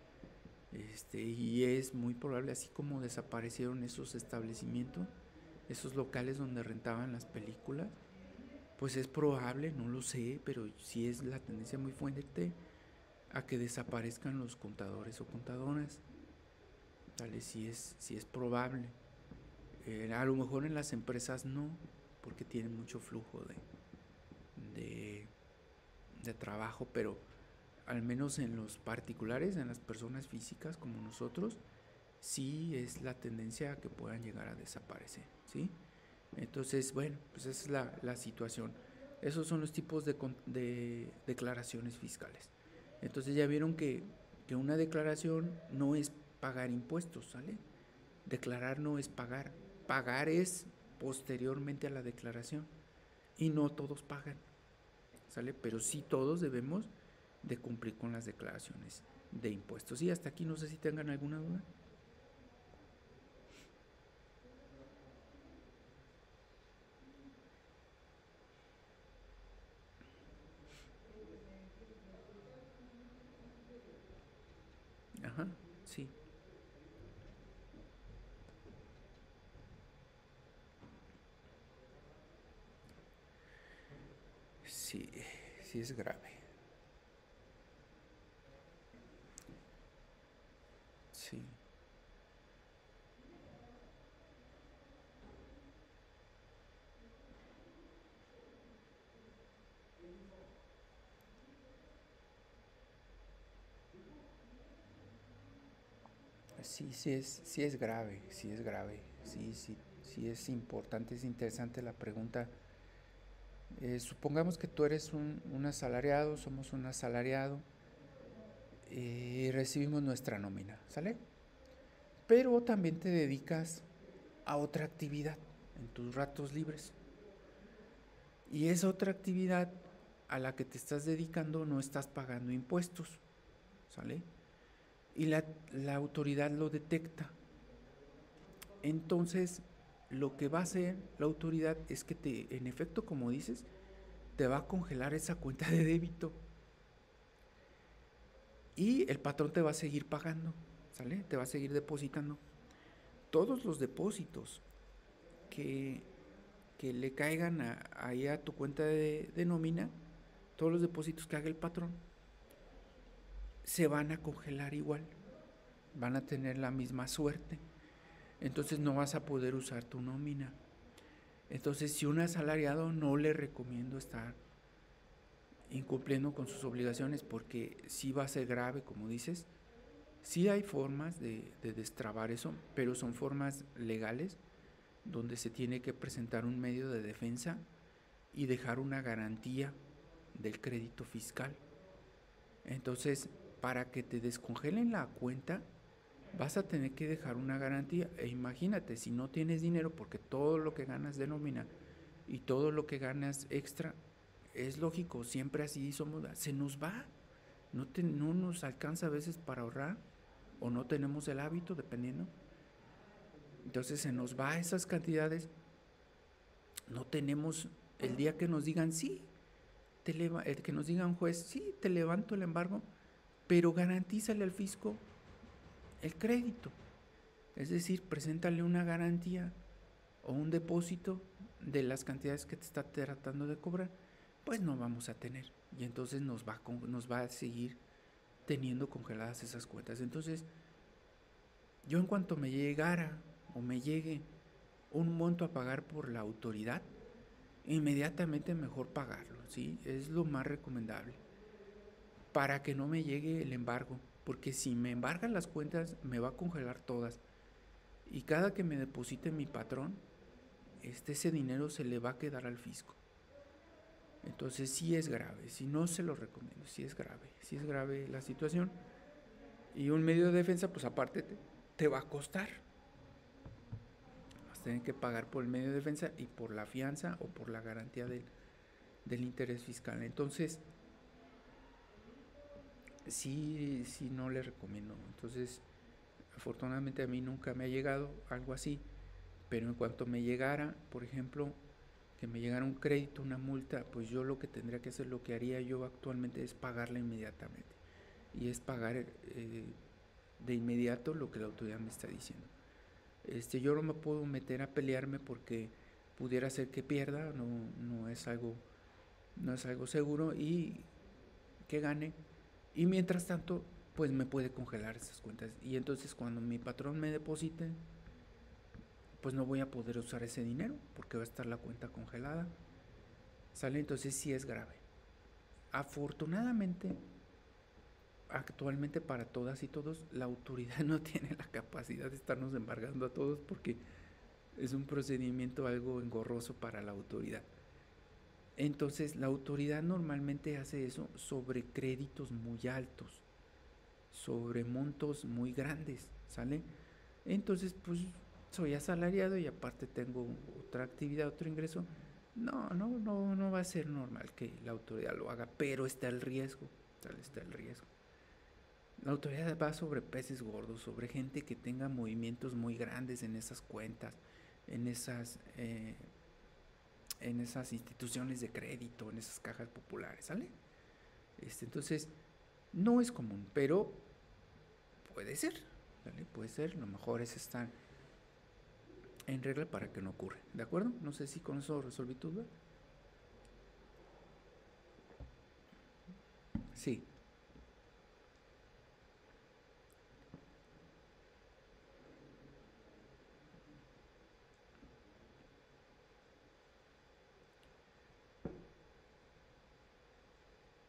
[SPEAKER 1] Y es muy probable, así como desaparecieron esos establecimientos, esos locales donde rentaban las películas, pues es probable, no lo sé, pero sí es la tendencia muy fuerte a que desaparezcan los contadores o contadoras. Tal sí es probable. A lo mejor en las empresas no, porque tienen mucho flujo de trabajo, pero al menos en los particulares, en las personas físicas como nosotros, sí es la tendencia a que puedan llegar a desaparecer, ¿sí? Entonces, bueno, pues esa es la situación. Esos son los tipos de declaraciones fiscales. Entonces ya vieron que una declaración no es pagar impuestos, ¿sale? Declarar no es pagar. Pagar es posteriormente a la declaración. Y no todos pagan, ¿sale? Pero sí todos debemos de cumplir con las declaraciones de impuestos. Y hasta aquí no sé si tengan alguna duda. Ajá, sí. Sí, sí es grave. Sí. Sí es grave, sí es importante, es interesante la pregunta. Supongamos que tú eres un asalariado, somos un asalariado y recibimos nuestra nómina, ¿sale? Pero también te dedicas a otra actividad en tus ratos libres. Y esa otra actividad a la que te estás dedicando no estás pagando impuestos, ¿sale? Y la autoridad lo detecta. Entonces, lo que va a hacer la autoridad es que en efecto, como dices, te va a congelar esa cuenta de débito y el patrón te va a seguir pagando, ¿sale? Te va a seguir depositando. Todos los depósitos que, que le caigan ahí a tu cuenta de nómina, todos los depósitos que haga el patrón, se van a congelar igual, van a tener la misma suerte. Entonces no vas a poder usar tu nómina. Entonces, si un asalariado, no le recomiendo estar incumpliendo con sus obligaciones porque sí va a ser grave, como dices. Sí hay formas de destrabar eso, pero son formas legales donde se tiene que presentar un medio de defensa y dejar una garantía del crédito fiscal. Entonces, para que te descongelen la cuenta, vas a tener que dejar una garantía. E imagínate, si no tienes dinero, porque todo lo que ganas de nómina y todo lo que ganas extra, es lógico, siempre así somos, se nos va. No nos alcanza a veces para ahorrar o no tenemos el hábito, dependiendo. Entonces se nos va esas cantidades. No tenemos el día que nos digan, sí, que nos diga un juez, sí, te levanto el embargo, pero garantízale al fisco el crédito. Es decir, preséntale una garantía o un depósito de las cantidades que te está tratando de cobrar, pues no vamos a tener. Y entonces nos va a seguir teniendo congeladas esas cuentas. Entonces, yo en cuanto me llegara o me llegue un monto a pagar por la autoridad, inmediatamente mejor pagarlo, ¿sí? Es lo más recomendable para que no me llegue el embargo, porque si me embargan las cuentas me va a congelar todas y cada que me deposite mi patrón, ese dinero se le va a quedar al fisco. Entonces sí es grave, si no se lo recomiendo, sí es grave la situación y un medio de defensa pues aparte te va a costar. Vas a tener que pagar por el medio de defensa y por la fianza o por la garantía del interés fiscal. Entonces sí no le recomiendo. Entonces afortunadamente a mí nunca me ha llegado algo así, pero en cuanto me llegara, por ejemplo, que me llegara un crédito, una multa, pues yo lo que tendría que hacer, lo que haría yo actualmente es pagarla inmediatamente. Y es pagar de inmediato lo que la autoridad me está diciendo. Yo no me puedo meter a pelearme porque pudiera ser que pierda, no es algo seguro y que gane. Y mientras tanto, pues me puede congelar esas cuentas. Y entonces cuando mi patrón me deposite, pues no voy a poder usar ese dinero porque va a estar la cuenta congelada. ¿Sale? Entonces sí es grave. Afortunadamente, actualmente para todas y todos, la autoridad no tiene la capacidad de estarnos embargando a todos porque es un procedimiento algo engorroso para la autoridad. Entonces la autoridad normalmente hace eso sobre créditos muy altos, sobre montos muy grandes, ¿sale? Entonces pues soy asalariado y aparte tengo otra actividad, otro ingreso. No va a ser normal que la autoridad lo haga, pero está el riesgo, ¿sale? Está el riesgo. La autoridad va sobre peces gordos, sobre gente que tenga movimientos muy grandes en esas cuentas, en esas, eh, en esas instituciones de crédito, en esas cajas populares, ¿sale? Entonces, no es común, pero puede ser, ¿vale? Puede ser, lo mejor es estar en regla para que no ocurra, ¿de acuerdo? No sé si con eso resolví tu duda. Sí,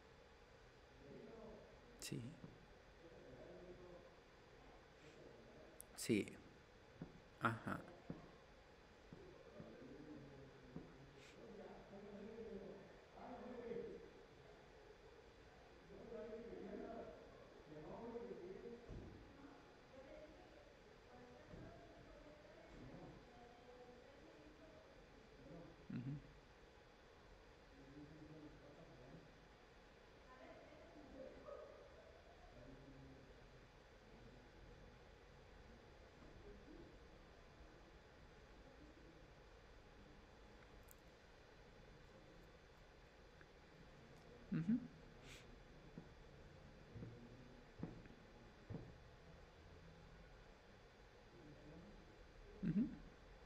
[SPEAKER 1] sí, Sí, ajá. Ujú, ujú, ujú.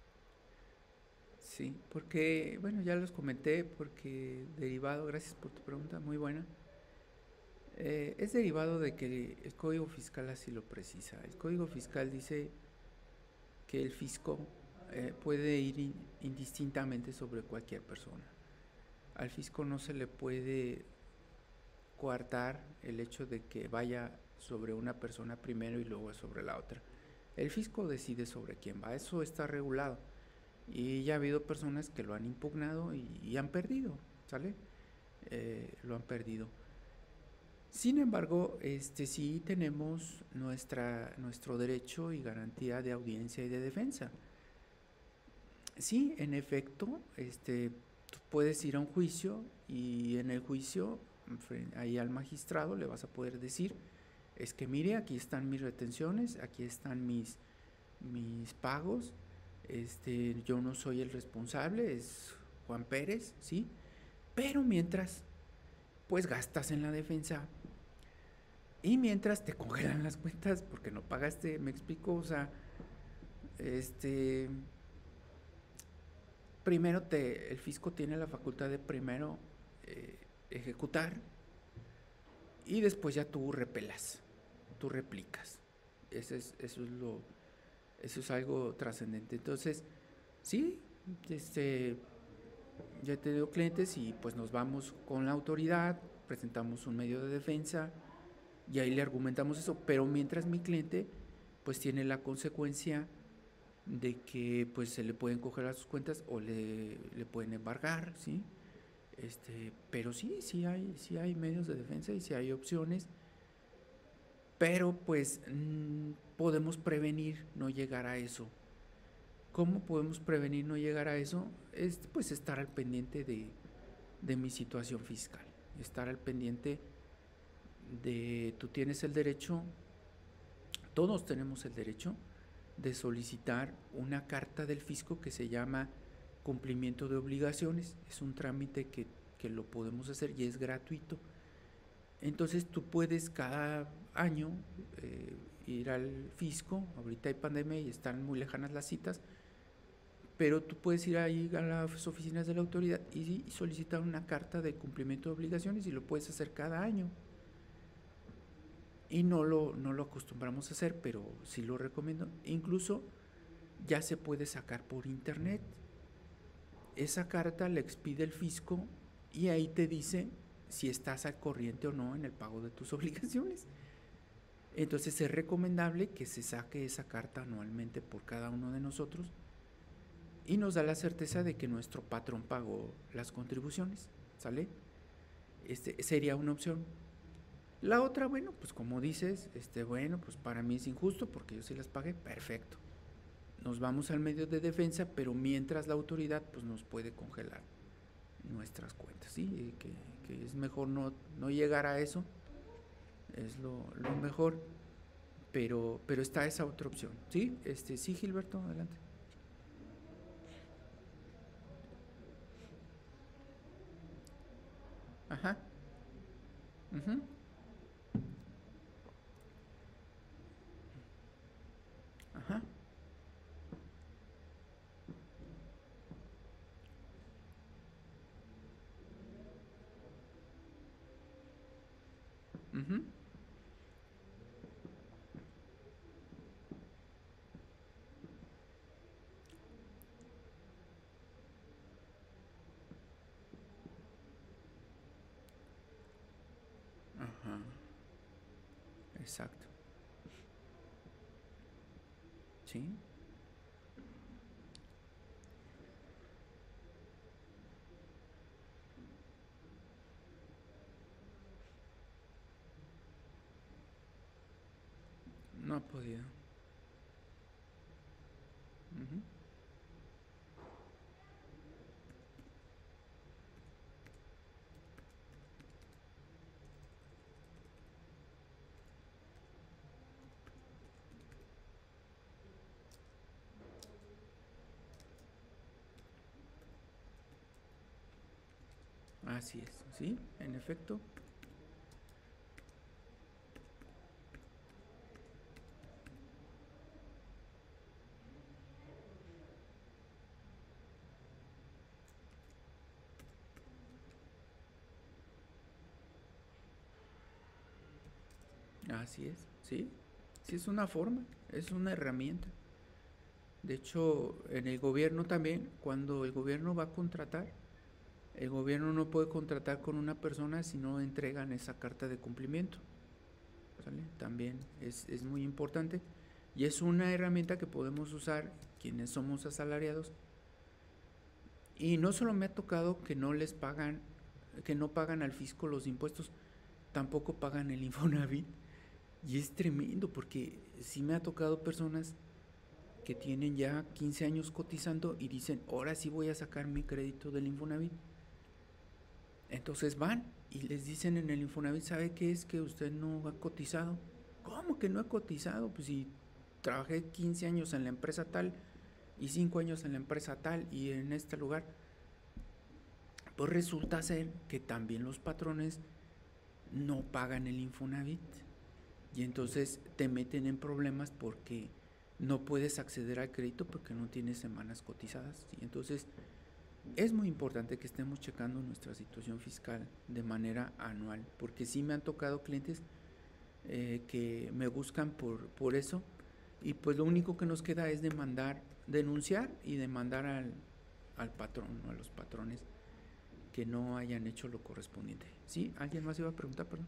[SPEAKER 1] Sí, porque, bueno, ya los comenté, porque derivado, gracias por tu pregunta, muy buena. Es derivado de que el Código Fiscal así lo precisa. El Código Fiscal dice que el fisco puede ir indistintamente sobre cualquier persona. Al fisco no se le puede coartar el hecho de que vaya sobre una persona primero y luego sobre la otra. El fisco decide sobre quién va, eso está regulado. Y ya ha habido personas que lo han impugnado y han perdido, ¿sale? Lo han perdido. Sin embargo, sí tenemos nuestro derecho y garantía de audiencia y de defensa. Sí, en efecto, tú puedes ir a un juicio y en el juicio, ahí al magistrado le vas a poder decir, es que mire, aquí están mis retenciones, aquí están mis pagos, yo no soy el responsable, es Juan Pérez, ¿sí? Pero mientras, pues gastas en la defensa y mientras te congelan las cuentas porque no pagaste, me explico, o sea, este, primero el fisco tiene la facultad de primero eh, ejecutar y después ya tú repelas, tú replicas. Eso es algo trascendente. Entonces, sí, este, ya he tenido clientes y pues nos vamos con la autoridad, presentamos un medio de defensa y ahí le argumentamos eso, pero mientras mi cliente pues tiene la consecuencia de que pues se le pueden coger a sus cuentas o le pueden embargar, ¿sí? Pero sí, sí hay medios de defensa y sí hay opciones, pero pues podemos prevenir no llegar a eso. ¿Cómo podemos prevenir no llegar a eso? Pues estar al pendiente de mi situación fiscal, estar al pendiente de tú tienes el derecho, todos tenemos el derecho de solicitar una carta del fisco que se llama cumplimiento de obligaciones. Es un trámite que lo podemos hacer y es gratuito. Entonces tú puedes cada año ir al fisco, ahorita hay pandemia y están muy lejanas las citas, pero tú puedes ir ahí a las oficinas de la autoridad y solicitar una carta de cumplimiento de obligaciones y lo puedes hacer cada año. Y no lo acostumbramos a hacer, pero sí lo recomiendo. Incluso ya se puede sacar por internet. Esa carta la expide el fisco y ahí te dice si estás al corriente o no en el pago de tus obligaciones. Entonces es recomendable que se saque esa carta anualmente por cada uno de nosotros y nos da la certeza de que nuestro patrón pagó las contribuciones, ¿sale? Sería una opción. La otra, bueno, pues como dices, bueno, pues para mí es injusto porque yo sí las pagué, perfecto. Nos vamos al medio de defensa, pero mientras la autoridad pues nos puede congelar nuestras cuentas, ¿sí? Que es mejor no llegar a eso, es lo mejor, pero está esa otra opción, ¿sí? Sí, Gilberto, adelante. Ajá, uh-huh, ajá, uh-huh, ajá, exacto. ¿sí? No ha podido. Ujú. Así es, ¿sí? En efecto, así es, ¿sí? Sí, es una forma, es una herramienta. De hecho, en el gobierno también, cuando el gobierno va a contratar, el gobierno no puede contratar con una persona si no entregan esa carta de cumplimiento, ¿sale? También es muy importante y es una herramienta que podemos usar quienes somos asalariados. Y no solo me ha tocado que no les pagan, que no pagan al fisco los impuestos, tampoco pagan el Infonavit. Y es tremendo porque sí me ha tocado personas que tienen ya 15 años cotizando y dicen, ahora sí voy a sacar mi crédito del Infonavit. Entonces van y les dicen en el Infonavit, ¿sabe qué es que usted no ha cotizado? ¿Cómo que no he cotizado? Pues si trabajé 15 años en la empresa tal y 5 años en la empresa tal y en este lugar. Pues resulta ser que también los patrones no pagan el Infonavit y entonces te meten en problemas porque no puedes acceder al crédito porque no tienes semanas cotizadas. Y entonces es muy importante que estemos checando nuestra situación fiscal de manera anual, porque sí me han tocado clientes que me buscan por eso y pues lo único que nos queda es denunciar y demandar al patrón o a los patrones que no hayan hecho lo correspondiente. ¿Sí? ¿Alguien más iba a preguntar, perdón?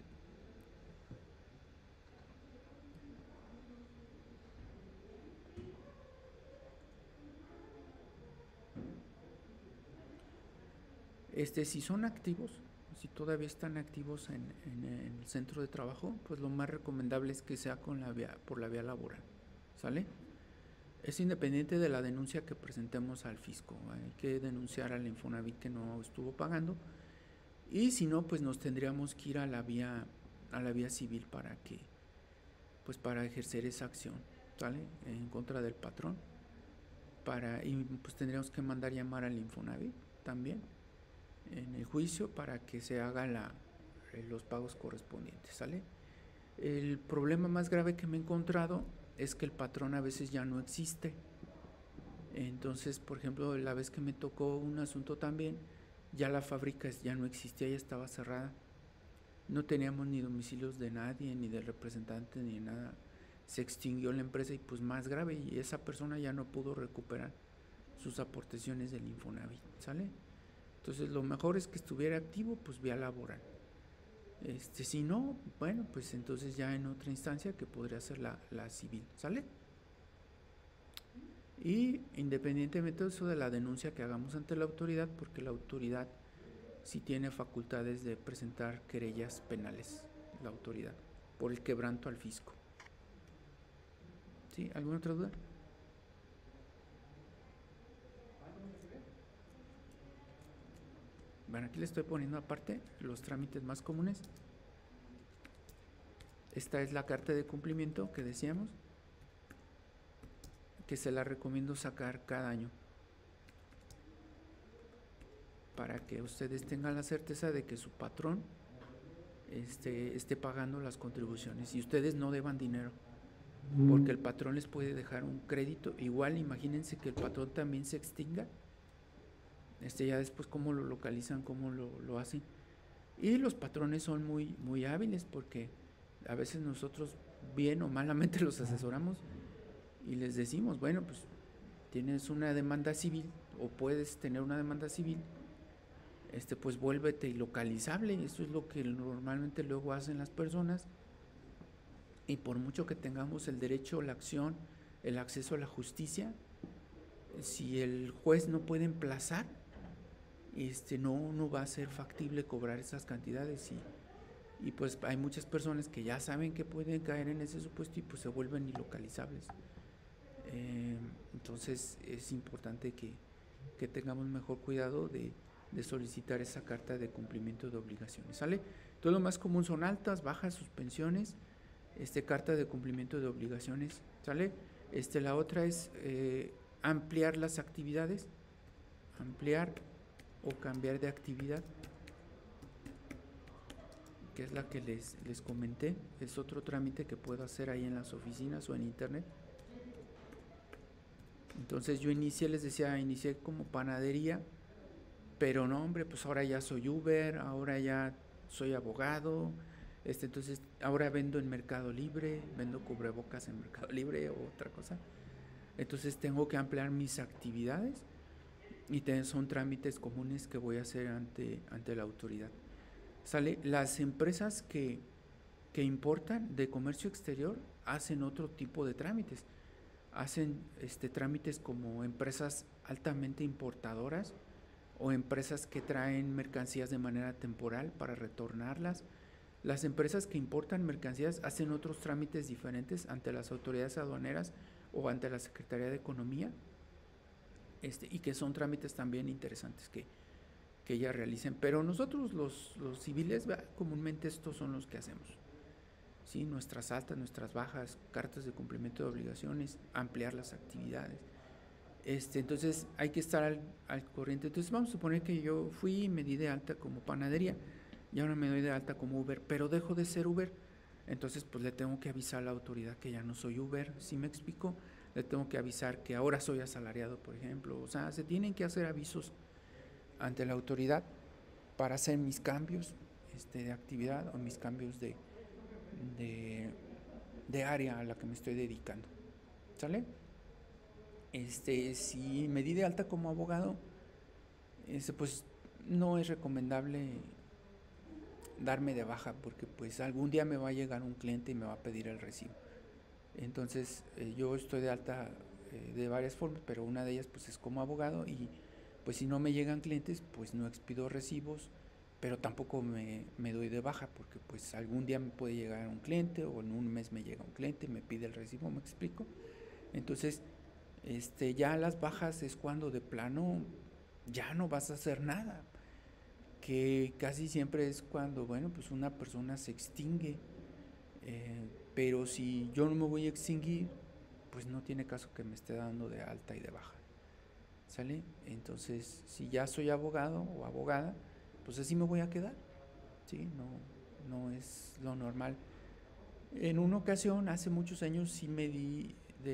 [SPEAKER 1] Si son activos, si todavía están activos en el centro de trabajo, pues lo más recomendable es que sea por la vía laboral, ¿sale? Es independiente de la denuncia que presentemos al fisco. Hay que denunciar al Infonavit que no estuvo pagando y si no, pues nos tendríamos que ir a la vía civil pues para ejercer esa acción, ¿sale? En contra del patrón. Y pues tendríamos que mandar llamar al Infonavit también en el juicio para que se haga los pagos correspondientes, ¿sale? El problema más grave que me he encontrado es que el patrón a veces ya no existe. Entonces, por ejemplo, la vez que me tocó un asunto también, ya la fábrica ya no existía, ya estaba cerrada. No teníamos ni domicilios de nadie, ni del representante, ni nada. Se extinguió la empresa y pues más grave, y esa persona ya no pudo recuperar sus aportaciones del Infonavit, ¿sale? Entonces lo mejor es que estuviera activo, pues vía laboral. Si no, bueno, pues entonces ya en otra instancia que podría ser la civil, ¿sale? Y independientemente de eso de la denuncia que hagamos ante la autoridad, porque la autoridad sí tiene facultades de presentar querellas penales, la autoridad, por el quebranto al fisco. ¿Sí? ¿Alguna otra duda? Bueno, aquí le estoy poniendo aparte los trámites más comunes. Esta es la carta de cumplimiento que decíamos, que se la recomiendo sacar cada año para que ustedes tengan la certeza de que su patrón esté pagando las contribuciones y ustedes no deban dinero, porque el patrón les puede dejar un crédito. Igual imagínense que el patrón también se extinga, ya después cómo lo localizan, cómo lo hacen. Y los patrones son muy hábiles porque a veces nosotros bien o malamente los asesoramos y les decimos, bueno, pues tienes una demanda civil o puedes tener una demanda civil, pues vuélvete ilocalizable. Eso es lo que normalmente luego hacen las personas, y por mucho que tengamos el derecho a la acción, el acceso a la justicia. Si el juez no puede emplazar, no va a ser factible cobrar esas cantidades y pues hay muchas personas que ya saben que pueden caer en ese supuesto y pues se vuelven ilocalizables. Entonces es importante que tengamos mejor cuidado de solicitar esa carta de cumplimiento de obligaciones, ¿sale? Todo lo más común son altas, bajas, suspensiones, carta de cumplimiento de obligaciones, ¿sale? La otra es ampliar las actividades, ampliar o cambiar de actividad, que es la que les comenté. Es otro trámite que puedo hacer ahí en las oficinas o en internet. Entonces yo inicié como panadería, pero no, hombre, pues ahora ya soy Uber, ahora ya soy abogado, entonces ahora vendo en Mercado Libre, vendo cubrebocas en Mercado Libre o otra cosa. Entonces tengo que ampliar mis actividades y son trámites comunes que voy a hacer ante la autoridad. ¿Sale? Las empresas que importan de comercio exterior hacen otro tipo de trámites. Hacen trámites como empresas altamente importadoras o empresas que traen mercancías de manera temporal para retornarlas. Las empresas que importan mercancías hacen otros trámites diferentes ante las autoridades aduaneras o ante la Secretaría de Economía, y que son trámites también interesantes que ellas realicen. Pero nosotros los civiles, comúnmente estos son los que hacemos. ¿Sí? Nuestras altas, nuestras bajas, cartas de cumplimiento de obligaciones, ampliar las actividades. Entonces hay que estar al corriente. Entonces vamos a suponer que yo fui y me di de alta como panadería y ahora me doy de alta como Uber, pero dejo de ser Uber. Entonces pues le tengo que avisar a la autoridad que ya no soy Uber, ¿sí me explico? Le tengo que avisar que ahora soy asalariado, por ejemplo. O sea, se tienen que hacer avisos ante la autoridad para hacer mis cambios de actividad o mis cambios de área a la que me estoy dedicando, ¿sale? Si me di de alta como abogado, pues no es recomendable darme de baja porque pues algún día me va a llegar un cliente y me va a pedir el recibo. Entonces yo estoy de alta de varias formas, pero una de ellas pues es como abogado y pues si no me llegan clientes pues no expido recibos, pero tampoco me doy de baja porque pues algún día me puede llegar un cliente o en un mes me llega un cliente y me pide el recibo, ¿me explico? Entonces ya las bajas es cuando de plano ya no vas a hacer nada, que casi siempre es cuando, bueno, pues una persona se extingue, pero si yo no me voy a extinguir, pues no tiene caso que me esté dando de alta y de baja, ¿sale? Entonces, si ya soy abogado o abogada, pues así me voy a quedar, ¿sí? No es lo normal. En una ocasión, hace muchos años, sí me di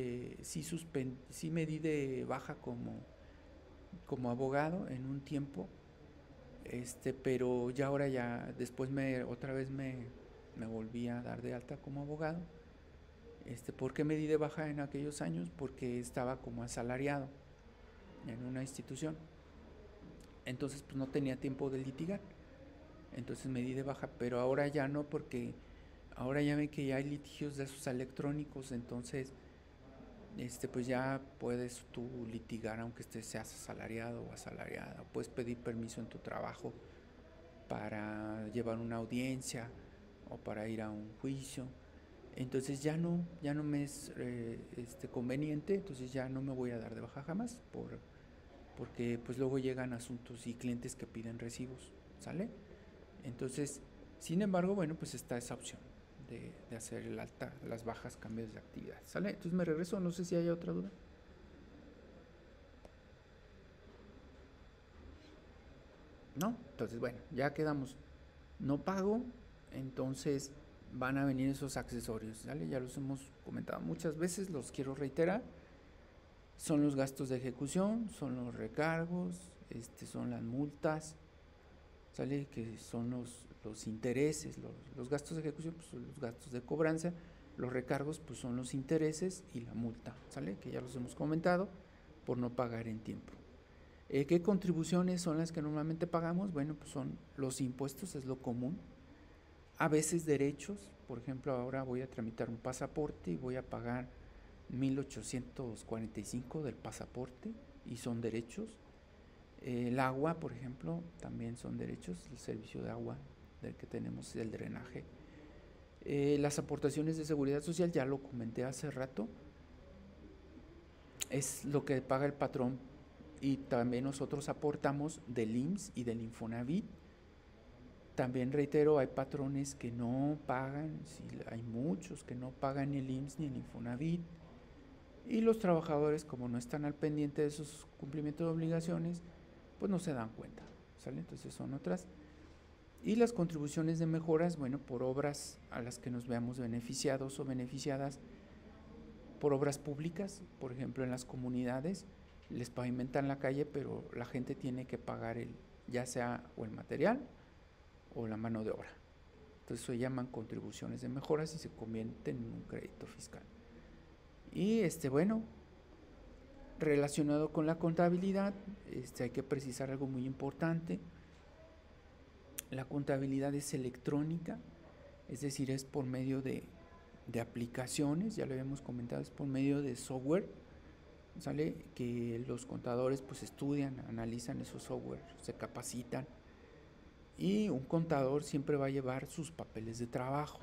[SPEAKER 1] de baja como abogado en un tiempo, pero ya ahora después otra vez me volví a dar de alta como abogado. ¿Por qué me di de baja en aquellos años? Porque estaba como asalariado en una institución, entonces pues no tenía tiempo de litigar, entonces me di de baja, pero ahora ya no, porque ahora ya ven que ya hay litigios de esos electrónicos, entonces pues ya puedes tú litigar aunque seas asalariado o asalariada, puedes pedir permiso en tu trabajo para llevar una audiencia o para ir a un juicio. Entonces ya no me es conveniente, entonces ya no me voy a dar de baja jamás porque pues luego llegan asuntos y clientes que piden recibos, ¿sale? Entonces, sin embargo, bueno, pues está esa opción de hacer el alta, las bajas, cambios de actividad, ¿sale? Entonces me regreso, no sé si hay otra duda. ¿No? Entonces, bueno, ya quedamos. No pago, entonces van a venir esos accesorios, ¿sale? Ya los hemos comentado muchas veces, los quiero reiterar. Son los gastos de ejecución, son los recargos, son las multas, ¿sale? Que son los intereses, los gastos de ejecución pues son los gastos de cobranza, los recargos pues son los intereses y la multa, ¿sale? Que ya los hemos comentado por no pagar en tiempo. ¿Qué contribuciones son las que normalmente pagamos? Bueno, pues son los impuestos, es lo común. A veces derechos, por ejemplo, ahora voy a tramitar un pasaporte y voy a pagar 1845 del pasaporte y son derechos. El agua, por ejemplo, también son derechos, el servicio de agua del que tenemos, el drenaje. Las aportaciones de seguridad social, ya lo comenté hace rato, es lo que paga el patrón y también nosotros aportamos del IMSS y del Infonavit. También reitero, hay patrones que no pagan, sí, hay muchos que no pagan ni el IMSS ni el Infonavit, y los trabajadores, como no están al pendiente de sus cumplimientos de obligaciones, pues no se dan cuenta, ¿sale? Entonces son otras. Y las contribuciones de mejoras, bueno, por obras a las que nos veamos beneficiados o beneficiadas, por obras públicas, por ejemplo en las comunidades, les pavimentan la calle, pero la gente tiene que pagar ya sea o el material o la mano de obra. Entonces se llaman contribuciones de mejoras y se convierten en un crédito fiscal. Y bueno, relacionado con la contabilidad, hay que precisar algo muy importante. La contabilidad es electrónica, es decir, es por medio de aplicaciones, ya lo habíamos comentado, es por medio de software, ¿sale? Que los contadores pues estudian, analizan esos software, se capacitan, y un contador siempre va a llevar sus papeles de trabajo.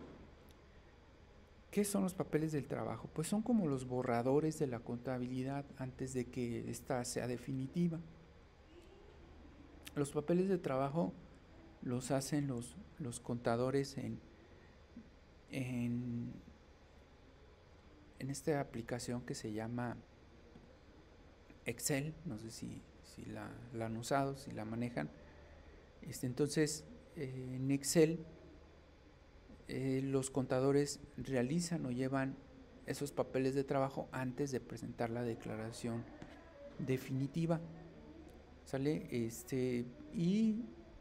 [SPEAKER 1] ¿Qué son los papeles del trabajo? Pues son como los borradores de la contabilidad antes de que ésta sea definitiva. Los papeles de trabajo los hacen los contadores en esta aplicación que se llama Excel. No sé si la han usado, si la manejan. Entonces, en Excel los contadores realizan o llevan esos papeles de trabajo antes de presentar la declaración definitiva, ¿sale? Y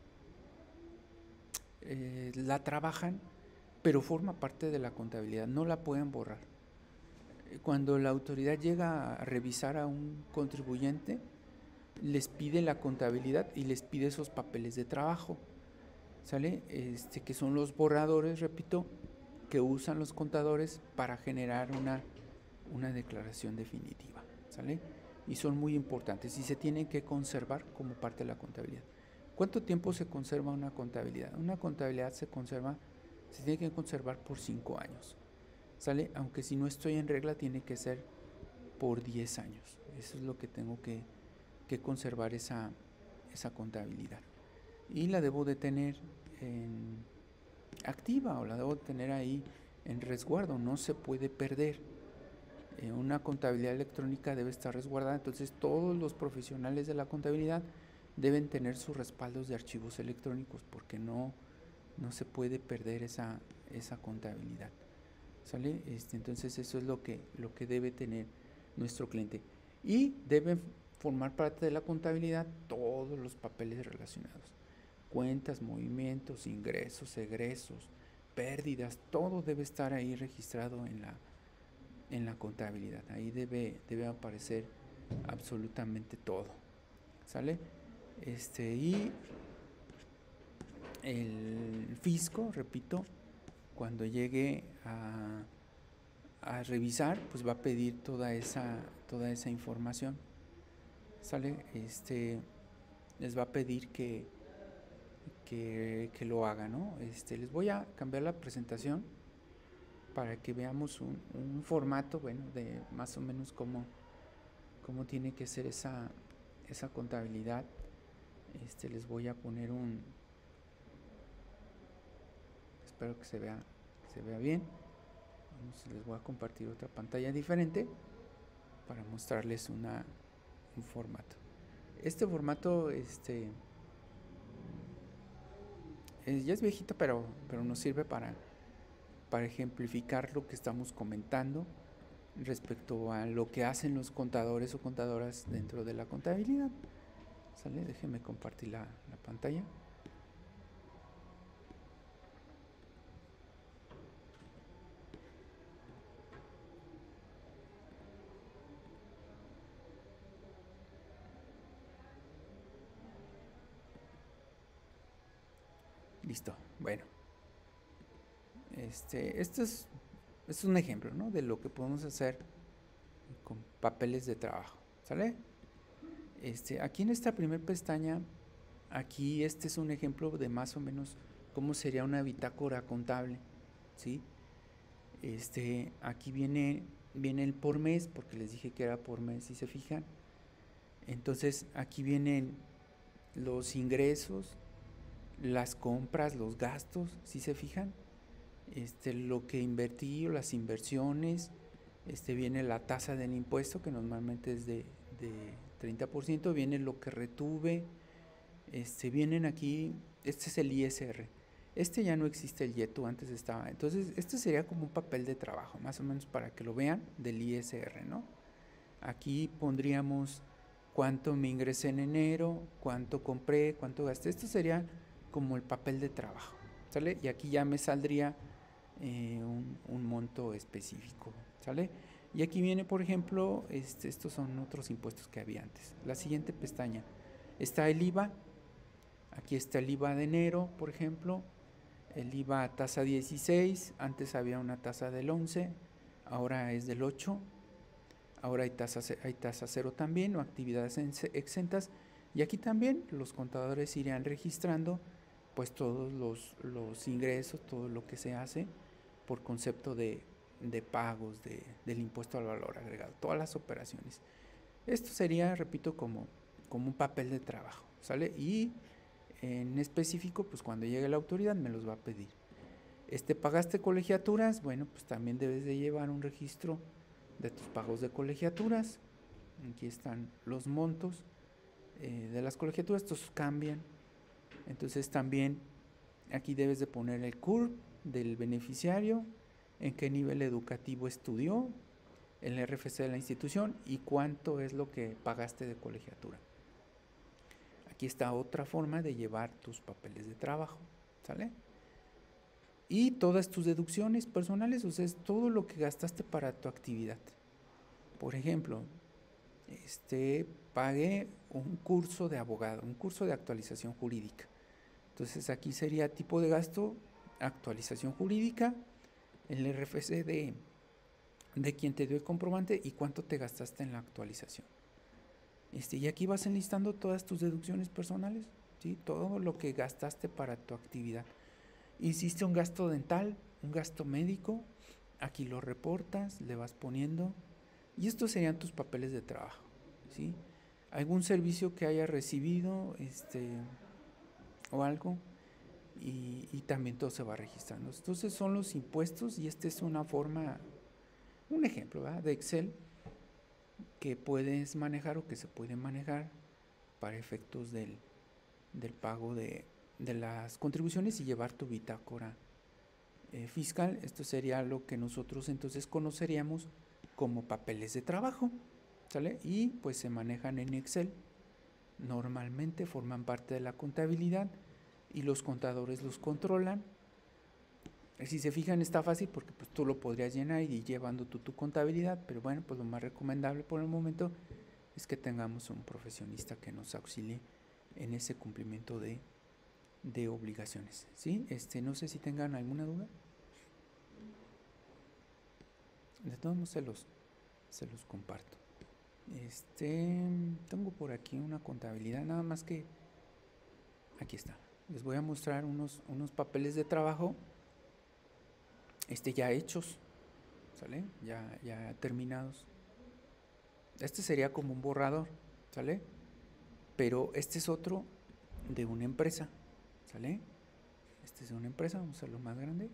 [SPEAKER 1] la trabajan, pero forma parte de la contabilidad, no la pueden borrar. Cuando la autoridad llega a revisar a un contribuyente, les pide la contabilidad y les pide esos papeles de trabajo, ¿sale? Que son los borradores, repito, que usan los contadores para generar una declaración definitiva, ¿sale? Y son muy importantes y se tienen que conservar como parte de la contabilidad. ¿Cuánto tiempo se conserva una contabilidad? Una contabilidad se tiene que conservar por 5 años, ¿sale? Aunque si no estoy en regla, tiene que ser por 10 años. Eso es lo que tengo que conservar esa contabilidad. Y la debo de tener activa o la debo de tener ahí en resguardo, no se puede perder. Una contabilidad electrónica debe estar resguardada, entonces todos los profesionales de la contabilidad deben tener sus respaldos de archivos electrónicos porque no se puede perder esa contabilidad, ¿sale? Entonces eso es lo que debe tener nuestro cliente, y debe formar parte de la contabilidad todos los papeles relacionados: cuentas, movimientos, ingresos, egresos, pérdidas, todo debe estar ahí registrado en la contabilidad. Ahí debe aparecer absolutamente todo, ¿sale? Y el fisco, repito, cuando llegue a revisar, pues va a pedir toda esa información, ¿sale? Les va a pedir que lo haga, ¿no? Les voy a cambiar la presentación para que veamos un formato, bueno, de más o menos cómo tiene que ser esa contabilidad. Les voy a poner espero que se vea bien. Les voy a compartir otra pantalla diferente para mostrarles un formato. Este formato ya es viejito, pero nos sirve para ejemplificar lo que estamos comentando respecto a lo que hacen los contadores o contadoras dentro de la contabilidad, ¿sale? Déjenme compartir la pantalla. Listo. Bueno, esto es un ejemplo, ¿no?, de lo que podemos hacer papeles de trabajo, ¿sale? Aquí en esta primera pestaña, aquí este es un ejemplo de más o menos cómo sería una bitácora contable, ¿sí? Aquí viene el por mes, porque les dije que era por mes, si se fijan. Entonces aquí vienen los ingresos, las compras, los gastos, si se fijan. Lo que invertí o las inversiones, viene la tasa del impuesto, que normalmente es de 30%, viene lo que retuve, vienen aquí, este es el ISR. Ya no existe el YETU, antes estaba. Entonces, este sería como un papel de trabajo, más o menos para que lo vean, del ISR, ¿no? Aquí pondríamos cuánto me ingresé en enero, cuánto compré, cuánto gasté. Esto sería como el papel de trabajo, ¿sale? Y aquí ya me saldría un monto específico, ¿sale? Y aquí viene, por ejemplo, estos son otros impuestos que había antes. La siguiente pestaña, está el IVA. Aquí está el IVA de enero, por ejemplo, el IVA a tasa 16, antes había una tasa del 11, ahora es del 8, ahora hay tasa cero también, o actividades exentas, y aquí también los contadores irían registrando pues todos los ingresos, todo lo que se hace por concepto de pagos, del impuesto al valor agregado, todas las operaciones. Esto sería, repito, como un papel de trabajo, ¿sale? Y en específico, pues cuando llegue la autoridad me los va a pedir. ¿Pagaste colegiaturas? Bueno, pues también debes de llevar un registro de tus pagos de colegiaturas. Aquí están los montos de las colegiaturas, estos cambian. Entonces también aquí debes de poner el CURP del beneficiario, en qué nivel educativo estudió, el RFC de la institución y cuánto es lo que pagaste de colegiatura. Aquí está otra forma de llevar tus papeles de trabajo, ¿sale? Y todas tus deducciones personales, o sea, es todo lo que gastaste para tu actividad. Por ejemplo, pagué un curso de abogado, un curso de actualización jurídica. Entonces aquí sería tipo de gasto, actualización jurídica, el RFC de quien te dio el comprobante y cuánto te gastaste en la actualización. Y aquí vas enlistando todas tus deducciones personales, ¿sí? Todo lo que gastaste para tu actividad. Hiciste un gasto dental, un gasto médico, aquí lo reportas, le vas poniendo, y estos serían tus papeles de trabajo, ¿sí? Algún servicio que hayas recibido, o algo, y también todo se va registrando. Entonces son los impuestos, y esta es una forma, un ejemplo, ¿verdad?, de Excel que puedes manejar o que se puede manejar para efectos del pago de las contribuciones y llevar tu bitácora fiscal. Esto sería lo que nosotros entonces conoceríamos como papeles de trabajo, ¿sale? Y pues se manejan en Excel, normalmente forman parte de la contabilidad y los contadores los controlan. Si se fijan, está fácil porque pues tú lo podrías llenar y ir llevando tu contabilidad, pero bueno, pues lo más recomendable por el momento es que tengamos un profesionista que nos auxilie en ese cumplimiento de obligaciones, ¿sí? No sé si tengan alguna duda. De todos modos se los comparto. Tengo por aquí una contabilidad, nada más que aquí está. Les voy a mostrar unos papeles de trabajo ya hechos, ¿sale? Ya terminados. Sería como un borrador, ¿sale? Pero este es otro de una empresa, ¿sale? Este es de una empresa, vamos a hacerlo más grande.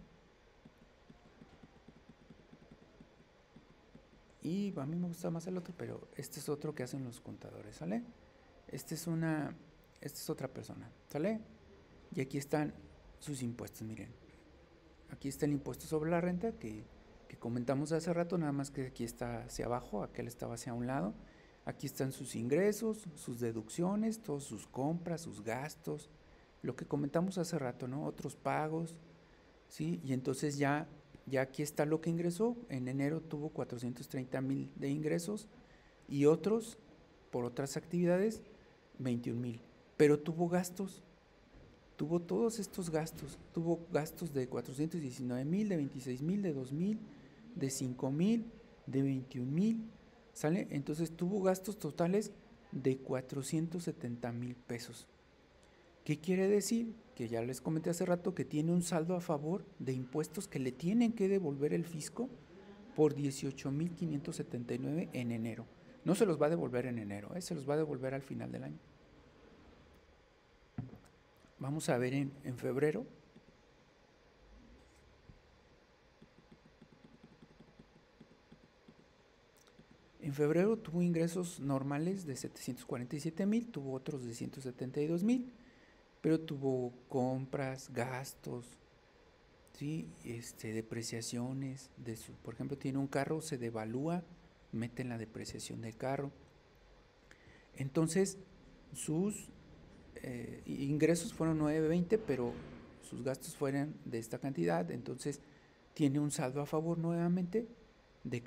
[SPEAKER 1] Y a mí me gusta más el otro, pero este es otro que hacen los contadores, ¿sale? Esta es otra persona, ¿sale? Y aquí están sus impuestos, miren. Aquí está el impuesto sobre la renta que comentamos hace rato, nada más que aquí está hacia abajo, aquel estaba hacia un lado. Aquí están sus ingresos, sus deducciones, todas sus compras, sus gastos, lo que comentamos hace rato, ¿no? Otros pagos, ¿sí? Y entonces ya aquí está lo que ingresó. En enero tuvo 430,000 de ingresos y otros, por otras actividades, 21,000. Pero tuvo gastos, tuvo todos estos gastos. Tuvo gastos de 419,000, de 26,000, de 2,000, de 5,000, de 21,000. ¿sale? Entonces tuvo gastos totales de 470,000 pesos. ¿Qué quiere decir? Que ya les comenté hace rato que tiene un saldo a favor de impuestos que le tienen que devolver el fisco por 18,579 en enero. No se los va a devolver en enero, se los va a devolver al final del año. Vamos a ver en febrero. En febrero tuvo ingresos normales de 747,000, tuvo otros de 172,000, pero tuvo compras, gastos, ¿sí? Depreciaciones, por ejemplo, tiene un carro, se devalúa, meten la depreciación del carro. Entonces, sus ingresos fueron 920, pero sus gastos fueron de esta cantidad, entonces tiene un saldo a favor nuevamente de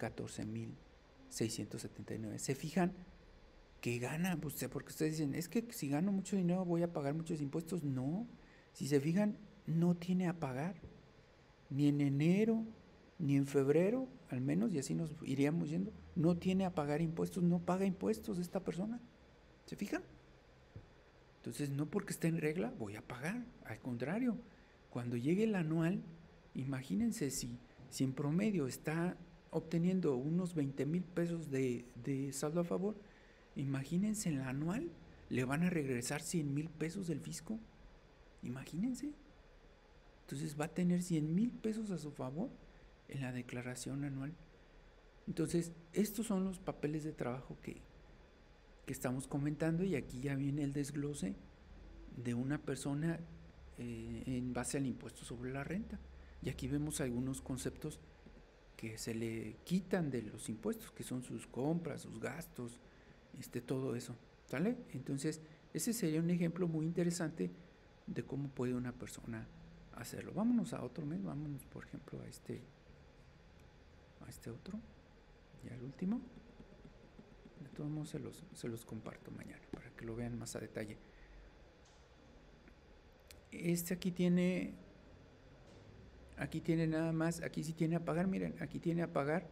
[SPEAKER 1] 14,679. ¿Se fijan que gana? Pues, porque ustedes dicen, es que si gano mucho dinero voy a pagar muchos impuestos. No, si se fijan, no tiene a pagar, ni en enero, ni en febrero, al menos, y así nos iríamos yendo, no tiene a pagar impuestos, no paga impuestos esta persona. ¿Se fijan? Entonces, no porque esté en regla voy a pagar, al contrario, cuando llegue el anual, imagínense si en promedio está obteniendo unos 20,000 pesos de saldo a favor, imagínense en el anual, le van a regresar 100,000 pesos del fisco, imagínense. Entonces va a tener 100,000 pesos a su favor en la declaración anual. Entonces, estos son los papeles de trabajo que estamos comentando, y aquí ya viene el desglose de una persona en base al impuesto sobre la renta. Y aquí vemos algunos conceptos que se le quitan de los impuestos, que son sus compras, sus gastos, todo eso, ¿sale? Entonces, ese sería un ejemplo muy interesante de cómo puede una persona hacerlo. Vámonos a otro mes, vámonos por ejemplo a este otro, y al último. De todos modos se los comparto mañana para que lo vean más a detalle. Aquí tiene nada más, aquí sí tiene a pagar, miren, aquí tiene a pagar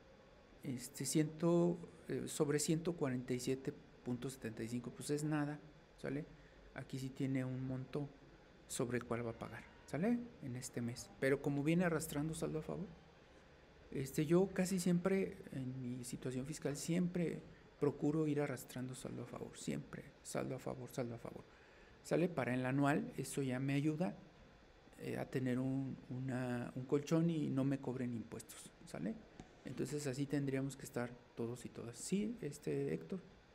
[SPEAKER 1] sobre 147.75, pues es nada, ¿sale? Aquí sí tiene un monto sobre el cual va a pagar, ¿sale? En este mes, pero como viene arrastrando saldo a favor, yo casi siempre en mi situación fiscal siempre procuro ir arrastrando saldo a favor, siempre saldo a favor, ¿sale? Para el anual eso ya me ayuda a tener un colchón y no me cobren impuestos, ¿sale? Entonces así tendríamos que estar todos y todas. ¿Sí, Héctor?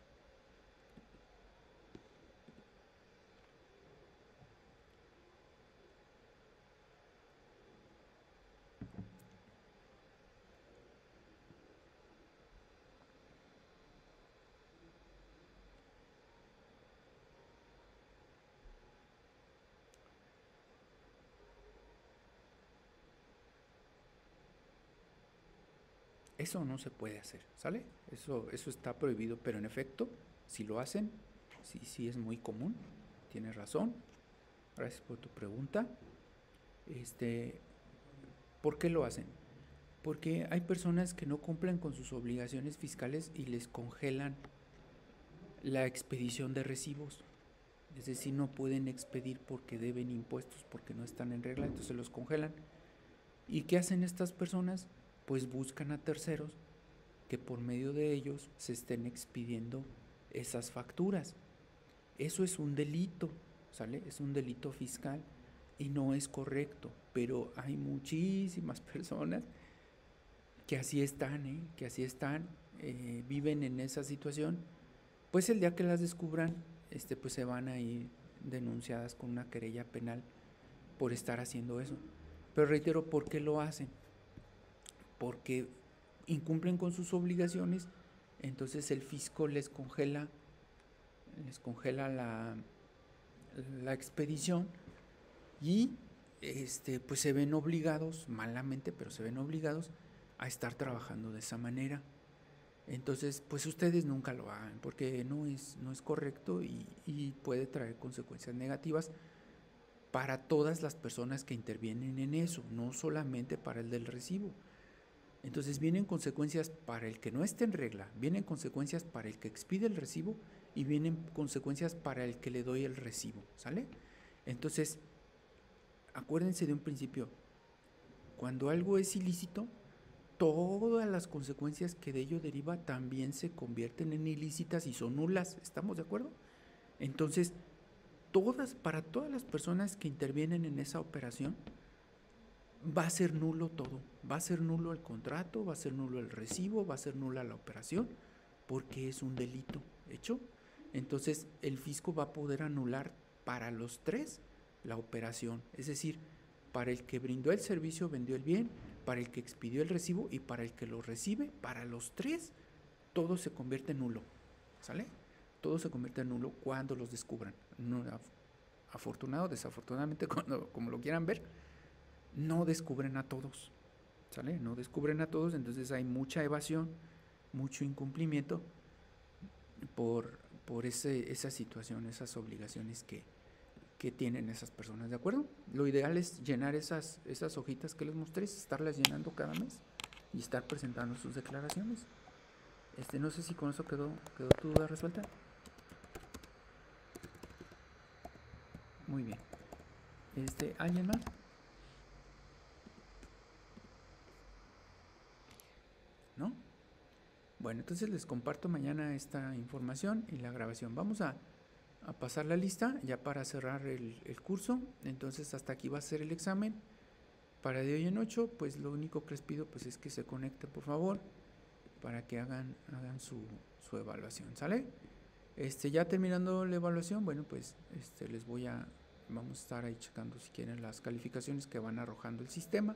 [SPEAKER 1] Eso no se puede hacer, ¿sale? Eso está prohibido, pero en efecto, si lo hacen, sí es muy común, tienes razón. Gracias por tu pregunta. ¿Por qué lo hacen? Porque hay personas que no cumplen con sus obligaciones fiscales y les congelan la expedición de recibos. Es decir, no pueden expedir porque deben impuestos, porque no están en regla, entonces los congelan. ¿Y qué hacen estas personas? Pues buscan a terceros que por medio de ellos se estén expidiendo esas facturas. Eso es un delito, ¿sale? Es un delito fiscal y no es correcto, pero hay muchísimas personas que así están, viven en esa situación. Pues el día que las descubran, pues se van a ir denunciadas con una querella penal por estar haciendo eso. Pero reitero, ¿por qué lo hacen? Porque incumplen con sus obligaciones, entonces el fisco les congela la expedición y pues se ven obligados, malamente, pero se ven obligados a estar trabajando de esa manera. Entonces, pues ustedes nunca lo hagan, porque no es correcto y puede traer consecuencias negativas para todas las personas que intervienen en eso, no solamente para el del recibo. Entonces vienen consecuencias para el que no esté en regla, vienen consecuencias para el que expide el recibo y vienen consecuencias para el que le doy el recibo, ¿sale? Entonces, acuérdense de un principio, cuando algo es ilícito, todas las consecuencias que de ello deriva también se convierten en ilícitas y son nulas, ¿estamos de acuerdo? Entonces, para todas las personas que intervienen en esa operación, va a ser nulo todo, va a ser nulo el contrato, va a ser nulo el recibo, va a ser nula la operación, porque es un delito hecho. Entonces el fisco va a poder anular para los tres la operación, es decir, para el que brindó el servicio, vendió el bien, para el que expidió el recibo y para el que lo recibe, para los tres, todo se convierte en nulo, ¿sale? Todo se convierte en nulo cuando los descubran. No, afortunado, desafortunadamente, como lo quieran ver, no descubren a todos, ¿sale? No descubren a todos, entonces hay mucha evasión, mucho incumplimiento por esa situación, esas obligaciones que tienen esas personas, ¿de acuerdo? Lo ideal es llenar esas hojitas que les mostré, estarlas llenando cada mes y estar presentando sus declaraciones. No sé si con eso quedó tu duda resuelta. Muy bien. ¿Alguien más? ¿No? Bueno, entonces les comparto mañana esta información y la grabación. Vamos a pasar la lista ya para cerrar el curso. Entonces hasta aquí va a ser el examen. Para de hoy en 8, pues lo único que les pido pues es que se conecten, por favor, para que hagan su evaluación, ¿sale? Ya terminando la evaluación, bueno, pues vamos a estar ahí checando si quieren las calificaciones que van arrojando el sistema.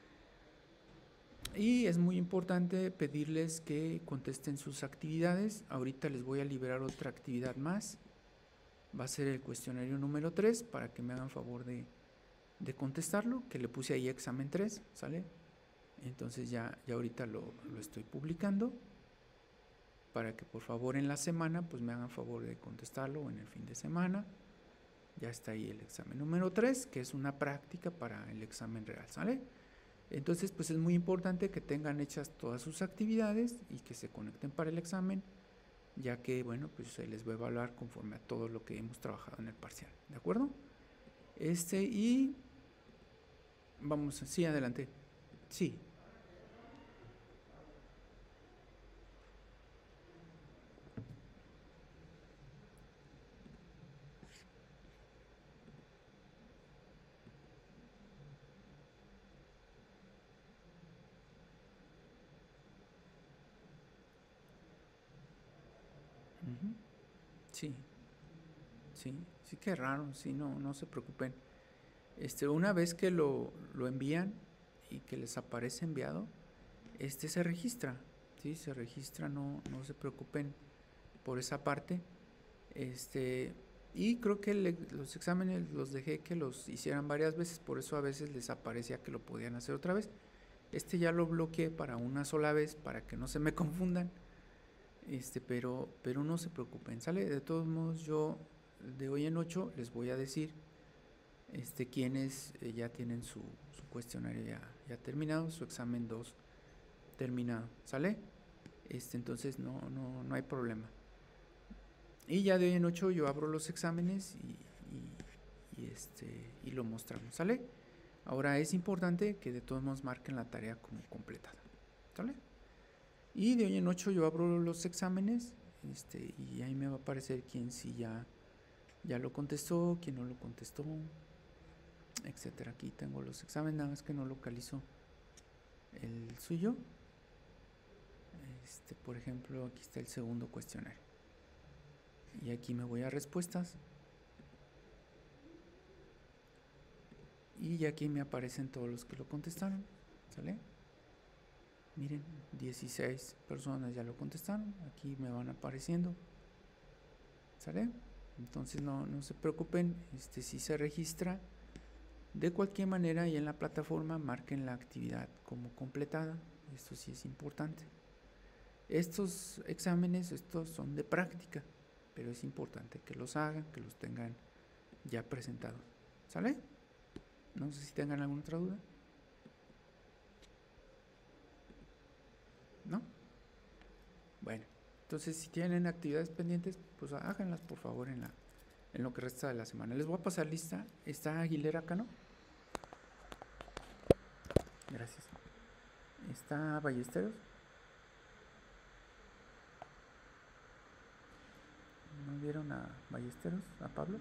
[SPEAKER 1] Y es muy importante pedirles que contesten sus actividades. Ahorita les voy a liberar otra actividad más. Va a ser el cuestionario número 3 para que me hagan favor de contestarlo, que le puse ahí examen 3, ¿sale? Entonces ya ahorita lo estoy publicando para que por favor en la semana pues me hagan favor de contestarlo, o en el fin de semana. Ya está ahí el examen número 3, que es una práctica para el examen real, ¿sale? Entonces pues es muy importante que tengan hechas todas sus actividades y que se conecten para el examen, ya que bueno, pues se les va a evaluar conforme a todo lo que hemos trabajado en el parcial, ¿de acuerdo? Y vamos, sí, adelante. Sí. Uh-huh. Sí, sí, qué raro, sí, no se preocupen. Una vez que lo envían y que les aparece enviado, se registra, sí, se registra, no se preocupen por esa parte. Y creo que los exámenes los dejé que los hicieran varias veces, por eso a veces les aparecía que lo podían hacer otra vez. Ya lo bloqueé para una sola vez, para que no se me confundan. Pero no se preocupen, ¿sale? De todos modos, yo de hoy en 8 les voy a decir quienes ya tienen su cuestionario ya terminado, su examen 2 terminado, ¿sale? Entonces no hay problema. Y ya de hoy en 8 yo abro los exámenes y lo mostramos, ¿sale? Ahora es importante que de todos modos marquen la tarea como completada, ¿sale? Y de hoy en 8 yo abro los exámenes y ahí me va a aparecer quién sí ya lo contestó, quién no lo contestó, etcétera. Aquí tengo los exámenes, nada más que no localizo el suyo. Por ejemplo, aquí está el segundo cuestionario. Y aquí me voy a respuestas. Y ya aquí me aparecen todos los que lo contestaron, ¿sale? Miren, 16 personas ya lo contestaron, aquí me van apareciendo, ¿sale? Entonces no se preocupen, si se registra de cualquier manera y en la plataforma marquen la actividad como completada, esto sí es importante. Estos exámenes, estos son de práctica, pero es importante que los hagan, que los tengan ya presentados, ¿sale? No sé si tengan alguna otra duda. Bueno, entonces si tienen actividades pendientes, pues háganlas por favor en lo que resta de la semana. Les voy a pasar lista. ¿Está Aguilera acá, no? Gracias. ¿Está Ballesteros? ¿No vieron a Ballesteros? ¿A Pablo?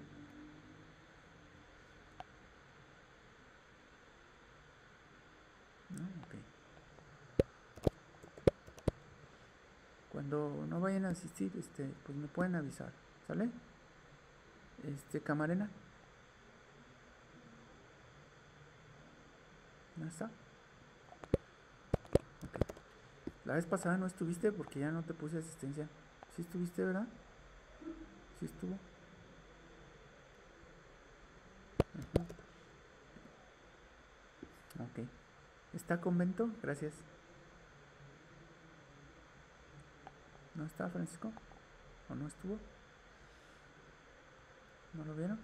[SPEAKER 1] No, ok. Cuando no vayan a asistir, pues me pueden avisar, ¿sale? Camarena, ¿no está? Ok. La vez pasada no estuviste porque ya no te puse asistencia. ¿Sí estuviste, verdad? ¿Sí estuvo? Ujú. Ok. ¿Está Convento? Gracias. ¿No está Francisco? ¿O no estuvo? ¿No lo vieron?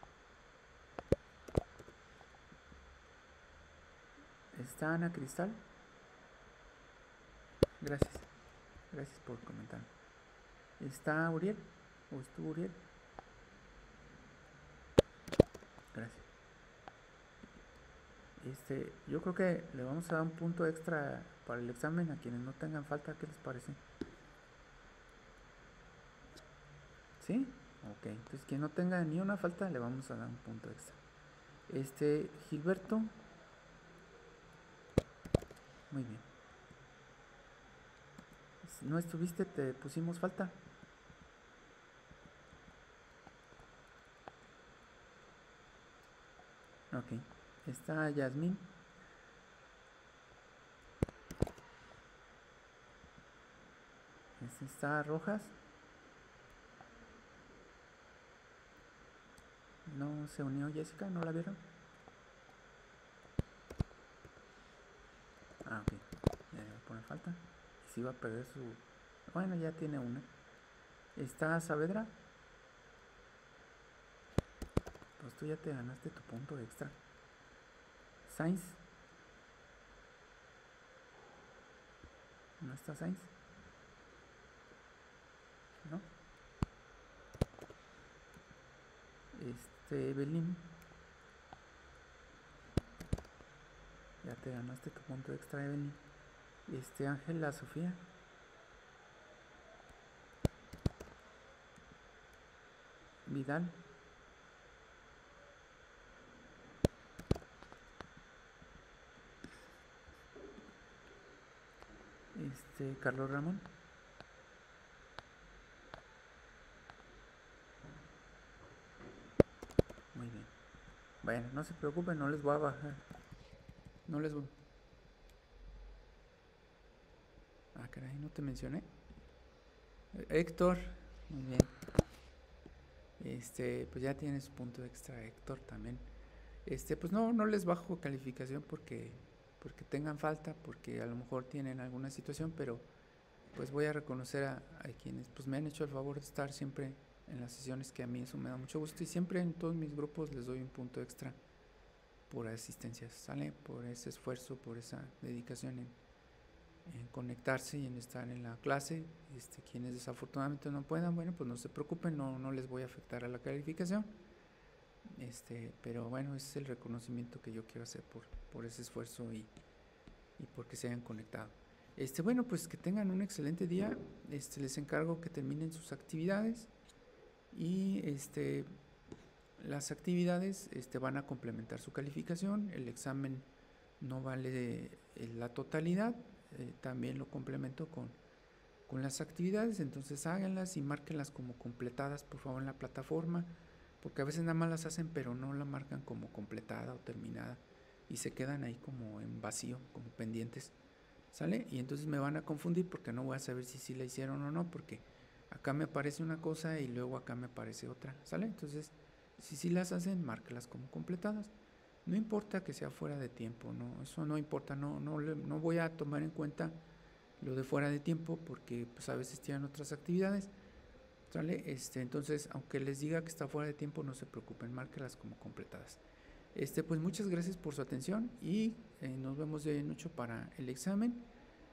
[SPEAKER 1] ¿Está Ana Cristal? Gracias. Gracias por comentar. ¿Está Uriel? ¿O estuvo Uriel? Gracias. Yo creo que le vamos a dar un punto extra para el examen a quienes no tengan falta. ¿Qué les parece? ¿Sí? Ok. Entonces quien no tenga ni una falta le vamos a dar un punto extra. Gilberto. Muy bien. Si no estuviste, te pusimos falta. Ok. Está Yasmín. Está Rojas. No se unió Jessica, ¿no la vieron? Ah, ok. Ya le voy a poner falta. Si va a perder su... Bueno, ya tiene una. ¿Está Saavedra? Pues tú ya te ganaste tu punto extra. Sainz. ¿No está Sainz? ¿No? Belín. Ya te ganaste tu punto extra, Evelyn. Ángela Sofía. Vidal. Carlos Ramón. Muy bien. Bueno, no se preocupen, no les voy a bajar. No les voy. Ah, caray, no te mencioné. Héctor. Muy bien. Pues ya tienes punto extra, Héctor, también. Pues no les bajo calificación porque tengan falta, porque a lo mejor tienen alguna situación, pero pues voy a reconocer a quienes pues me han hecho el favor de estar siempre en las sesiones, que a mí eso me da mucho gusto, y siempre en todos mis grupos les doy un punto extra por asistencia, ¿sale? Por ese esfuerzo, por esa dedicación en conectarse y en estar en la clase. Quienes desafortunadamente no puedan, bueno, pues no se preocupen, no les voy a afectar a la calificación. Pero bueno, ese es el reconocimiento que yo quiero hacer por ese esfuerzo y porque se hayan conectado. Bueno, pues que tengan un excelente día. Les encargo que terminen sus actividades y las actividades van a complementar su calificación. El examen no vale la totalidad, también lo complemento con las actividades. Entonces háganlas y márquenlas como completadas, por favor, en la plataforma, porque a veces nada más las hacen pero no la marcan como completada o terminada y se quedan ahí como en vacío, como pendientes, ¿sale? Y entonces me van a confundir porque no voy a saber si sí la hicieron o no, porque acá me aparece una cosa y luego acá me aparece otra, ¿sale? Entonces, si sí las hacen, márquelas como completadas. No importa que sea fuera de tiempo, no, eso no importa, no voy a tomar en cuenta lo de fuera de tiempo porque pues a veces tienen otras actividades, ¿sale? Entonces, aunque les diga que está fuera de tiempo, no se preocupen, márquelas como completadas. Pues muchas gracias por su atención y nos vemos de hoy en 8 para el examen.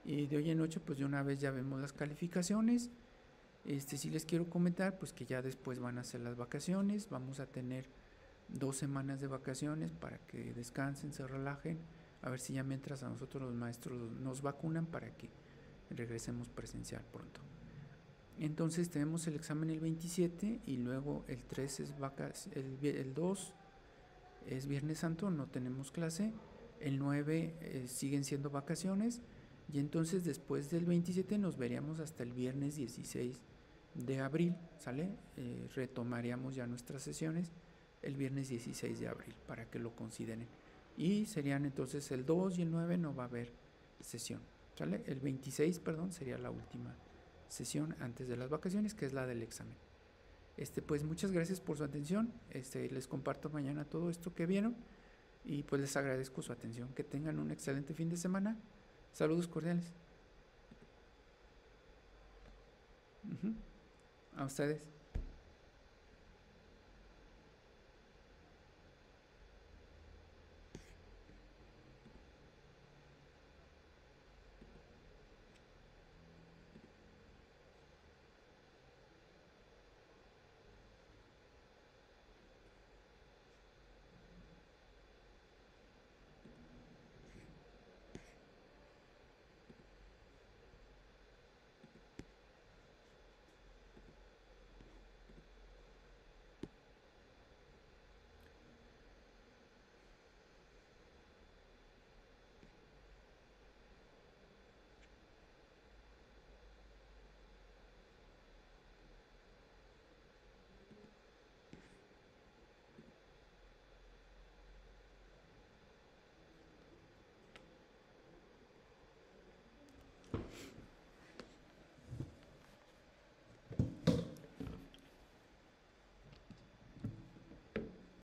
[SPEAKER 1] Y de hoy en 8 pues de una vez ya vemos las calificaciones. Sí les quiero comentar pues que ya después van a ser las vacaciones, vamos a tener 2 semanas de vacaciones para que descansen, se relajen, a ver si ya mientras a nosotros los maestros nos vacunan para que regresemos presencial pronto. Entonces tenemos el examen el 27 y luego el 3 es el 2 es Viernes Santo, no tenemos clase, el 9 siguen siendo vacaciones y entonces después del 27 nos veríamos hasta el viernes 16 de abril, ¿sale? Retomaríamos ya nuestras sesiones el viernes 16 de abril para que lo consideren. Y serían entonces el 2 y el 9 no va a haber sesión, ¿sale? El 26, perdón, sería la última sesión antes de las vacaciones, que es la del examen. Pues muchas gracias por su atención. Les comparto mañana todo esto que vieron y pues les agradezco su atención. Que tengan un excelente fin de semana. Saludos cordiales. A ustedes.